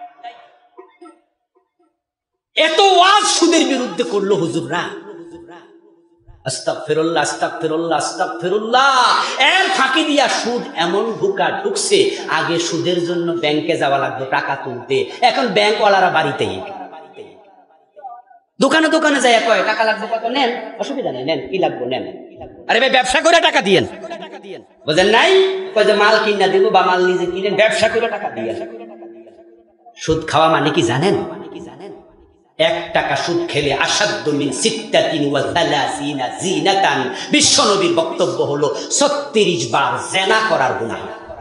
এত ওয়াজ সুদের বিরুদ্ধে করলো হুজুররা। আস্তাগফিরুল্লাহ, আস্তাগফিরুল্লাহ, আস্তাগফিরুল্লাহ। এর ফাঁকি দিয়া সুদ এমন ঢুকা ঢুকছে, আগে সুদের জন্য ব্যাংকে যাওয়া লাগতো টাকা তুলতে, এখন ব্যাংকওয়ালারা বাড়িতেই। দোকানে দোকানে যায়, কয় টাকা লাগবে কত, নেন, অসুবিধা নেই, নেন, কি লাগবে নেন। আরে ভাই ব্যবসা করে টাকা দিয়েন, বুঝেন নাই? কয় যে মাল কিনা দিব বা মাল নিজে কিনেন, ব্যবসা করে টাকা দিয়েন। সুদ খাওয়া মানে কি জানেন? এক টাকা সুদ খেলে আসাদ্দু মিন সিত্তাতিন ওয়া সালাসিনা জিনাতান, বিশ্ব নবীর বক্তব্য হলো ছত্রিশ বার জিনা করার গুনাহ।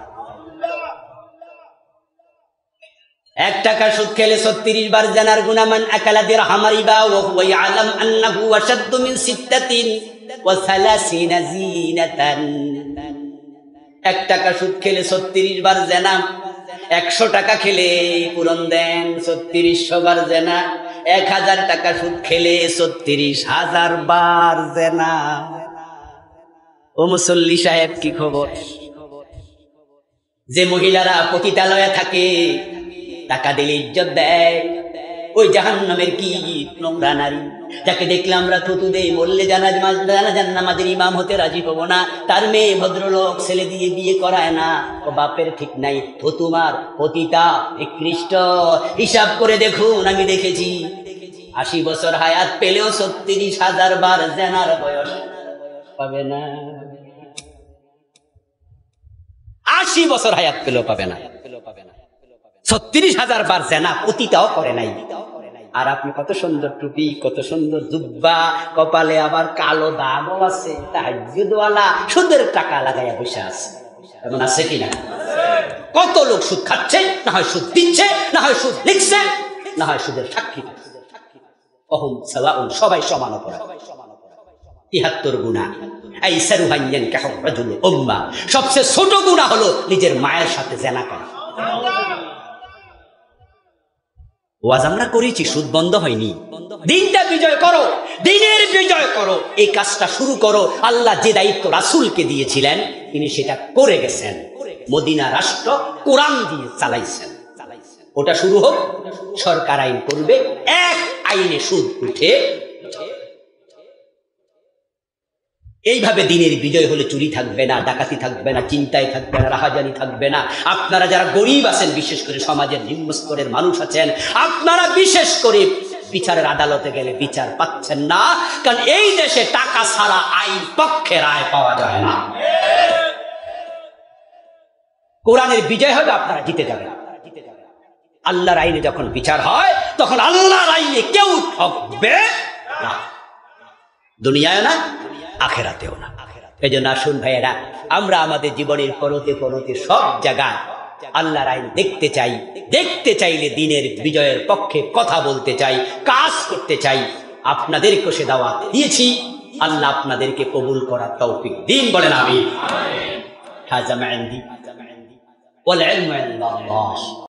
এক টাকা সুদ খেলে ছত্রিশ বার জিনার গুনাহ। মান আকালা দিরহাম রিবা ওয়া হুয়া ইয়ালাম আন্নাহু আসাদ্দু মিন সিত্তাতিন ওয়া সালাসিনা জিনাতান। এক টাকা সুদ খেলে ছত্রিশ বার জিনা। একশো টাকা খেলে পূরণ দেন ছত্রিশশো বার জিনা। এক হাজার টাকা সুদ খেলে ছত্রিশ হাজার বার জিনা। ও মুসল্লি সাহেব, কি খবর? যে মহিলারা পতিতালয়ে থাকে, টাকা দিলে ইজ্জত দেয়, ওই জাহান্নামের কি নোংরা নারী, যাকে দেখলে আমরা থুতু দেই, বললে জানাজ জানাজার নামাজের ইমাম হতে রাজি হবো না, তার মেয়ে ভদ্রলোক ছেলে দিয়ে বিয়ে করায় না, ও বাপের ঠিক নাই, থুতুমার, পতিতা, নিকৃষ্ট। হিসাব করে দেখুন, আমি দেখেছি আশি বছর হায়াত পেলেও ছত্রিশ হাজার বার জেনার বয়স পাবে না। আশি বছর হায়াত পেলেও পাবে না, ছত্রিশ হাজার বার জেনা পতিতাও করে নাই। আর আপনি কত সুন্দর টুপি, কত সুন্দর জুব্বা, কপালে আবার কালো দাগও আছে, তাহাজ্জুদওয়ালা, সুদের টাকা লাগাইয়া বসে আছে। এমন আছে কিনা? কত লোক সুদ খাচ্ছে, না হয় সুদ দিচ্ছে, না হয় সুদ লিখছে, না হয় সুদের সাক্ষী। অহুম সাওয়াউন, সবাই সমান অপরাধ। তিহাত্তর গুনাহ। আইসারু হাইয়ান কাহুর রাজুল উম্মাহ, সবচেয়ে ছোট গুনাহ হলো নিজের মায়ের সাথে জিনা করা। ওয়াজ আমরা করেছি, সুদ বন্ধ হয়নি। দিনটা বিজয় করো, দিনের বিজয় করো, এই কাজটা শুরু করো। আল্লাহ যে দায়িত্ব রাসূলকে দিয়েছিলেন, তিনি সেটা করে গেছেন। মদিনা রাষ্ট্র কোরআন দিয়ে চালাইছেন। ওটা শুরু হোক। সরকার আইন করবে, এক আইনে সুদ উঠে। এইভাবে দিনের বিজয় হলে চুরি থাকবে না, ডাকাতি থাকবে না, চিন্তায় থাকবে না, রাহাজানি থাকবে না। আপনারা যারা গরিব আছেন, বিশেষ করে সমাজের নিম্ন স্তরের মানুষ আছেন, আপনারা বিশেষ করে বিচারের আদালতে গেলে বিচার পাচ্ছেন না, কারণ এই দেশে টাকা ছাড়া আইন পক্ষে রায় পাওয়া যায় না। কোরআনের বিজয় হবে, আপনারা জিতে যাবেন। আল্লাহর আইনে যখন বিচার হয়, তখন আল্লাহর আইনে কেউ ঠকবে না, দুনিয়ায় না, আখেরাতেও না। এই জন্য আসুন ভাইয়েরা, আমরা আমাদের জীবনের পরতে পরতে সব জায়গায় আল্লাহর আইন দেখতে চাই। দেখতে চাইলে দিনের বিজয়ের পক্ষে কথা বলতে চাই, কাজ করতে চাই। আপনাদেরকে সে দাওয়াত দিয়েছি, আল্লাহ আপনাদেরকে কবুল করার তৌফিক দিন, বলেন আমিন। হাযা মা ইনদি ওয়াল ইলমু ইনদাল্লাহ।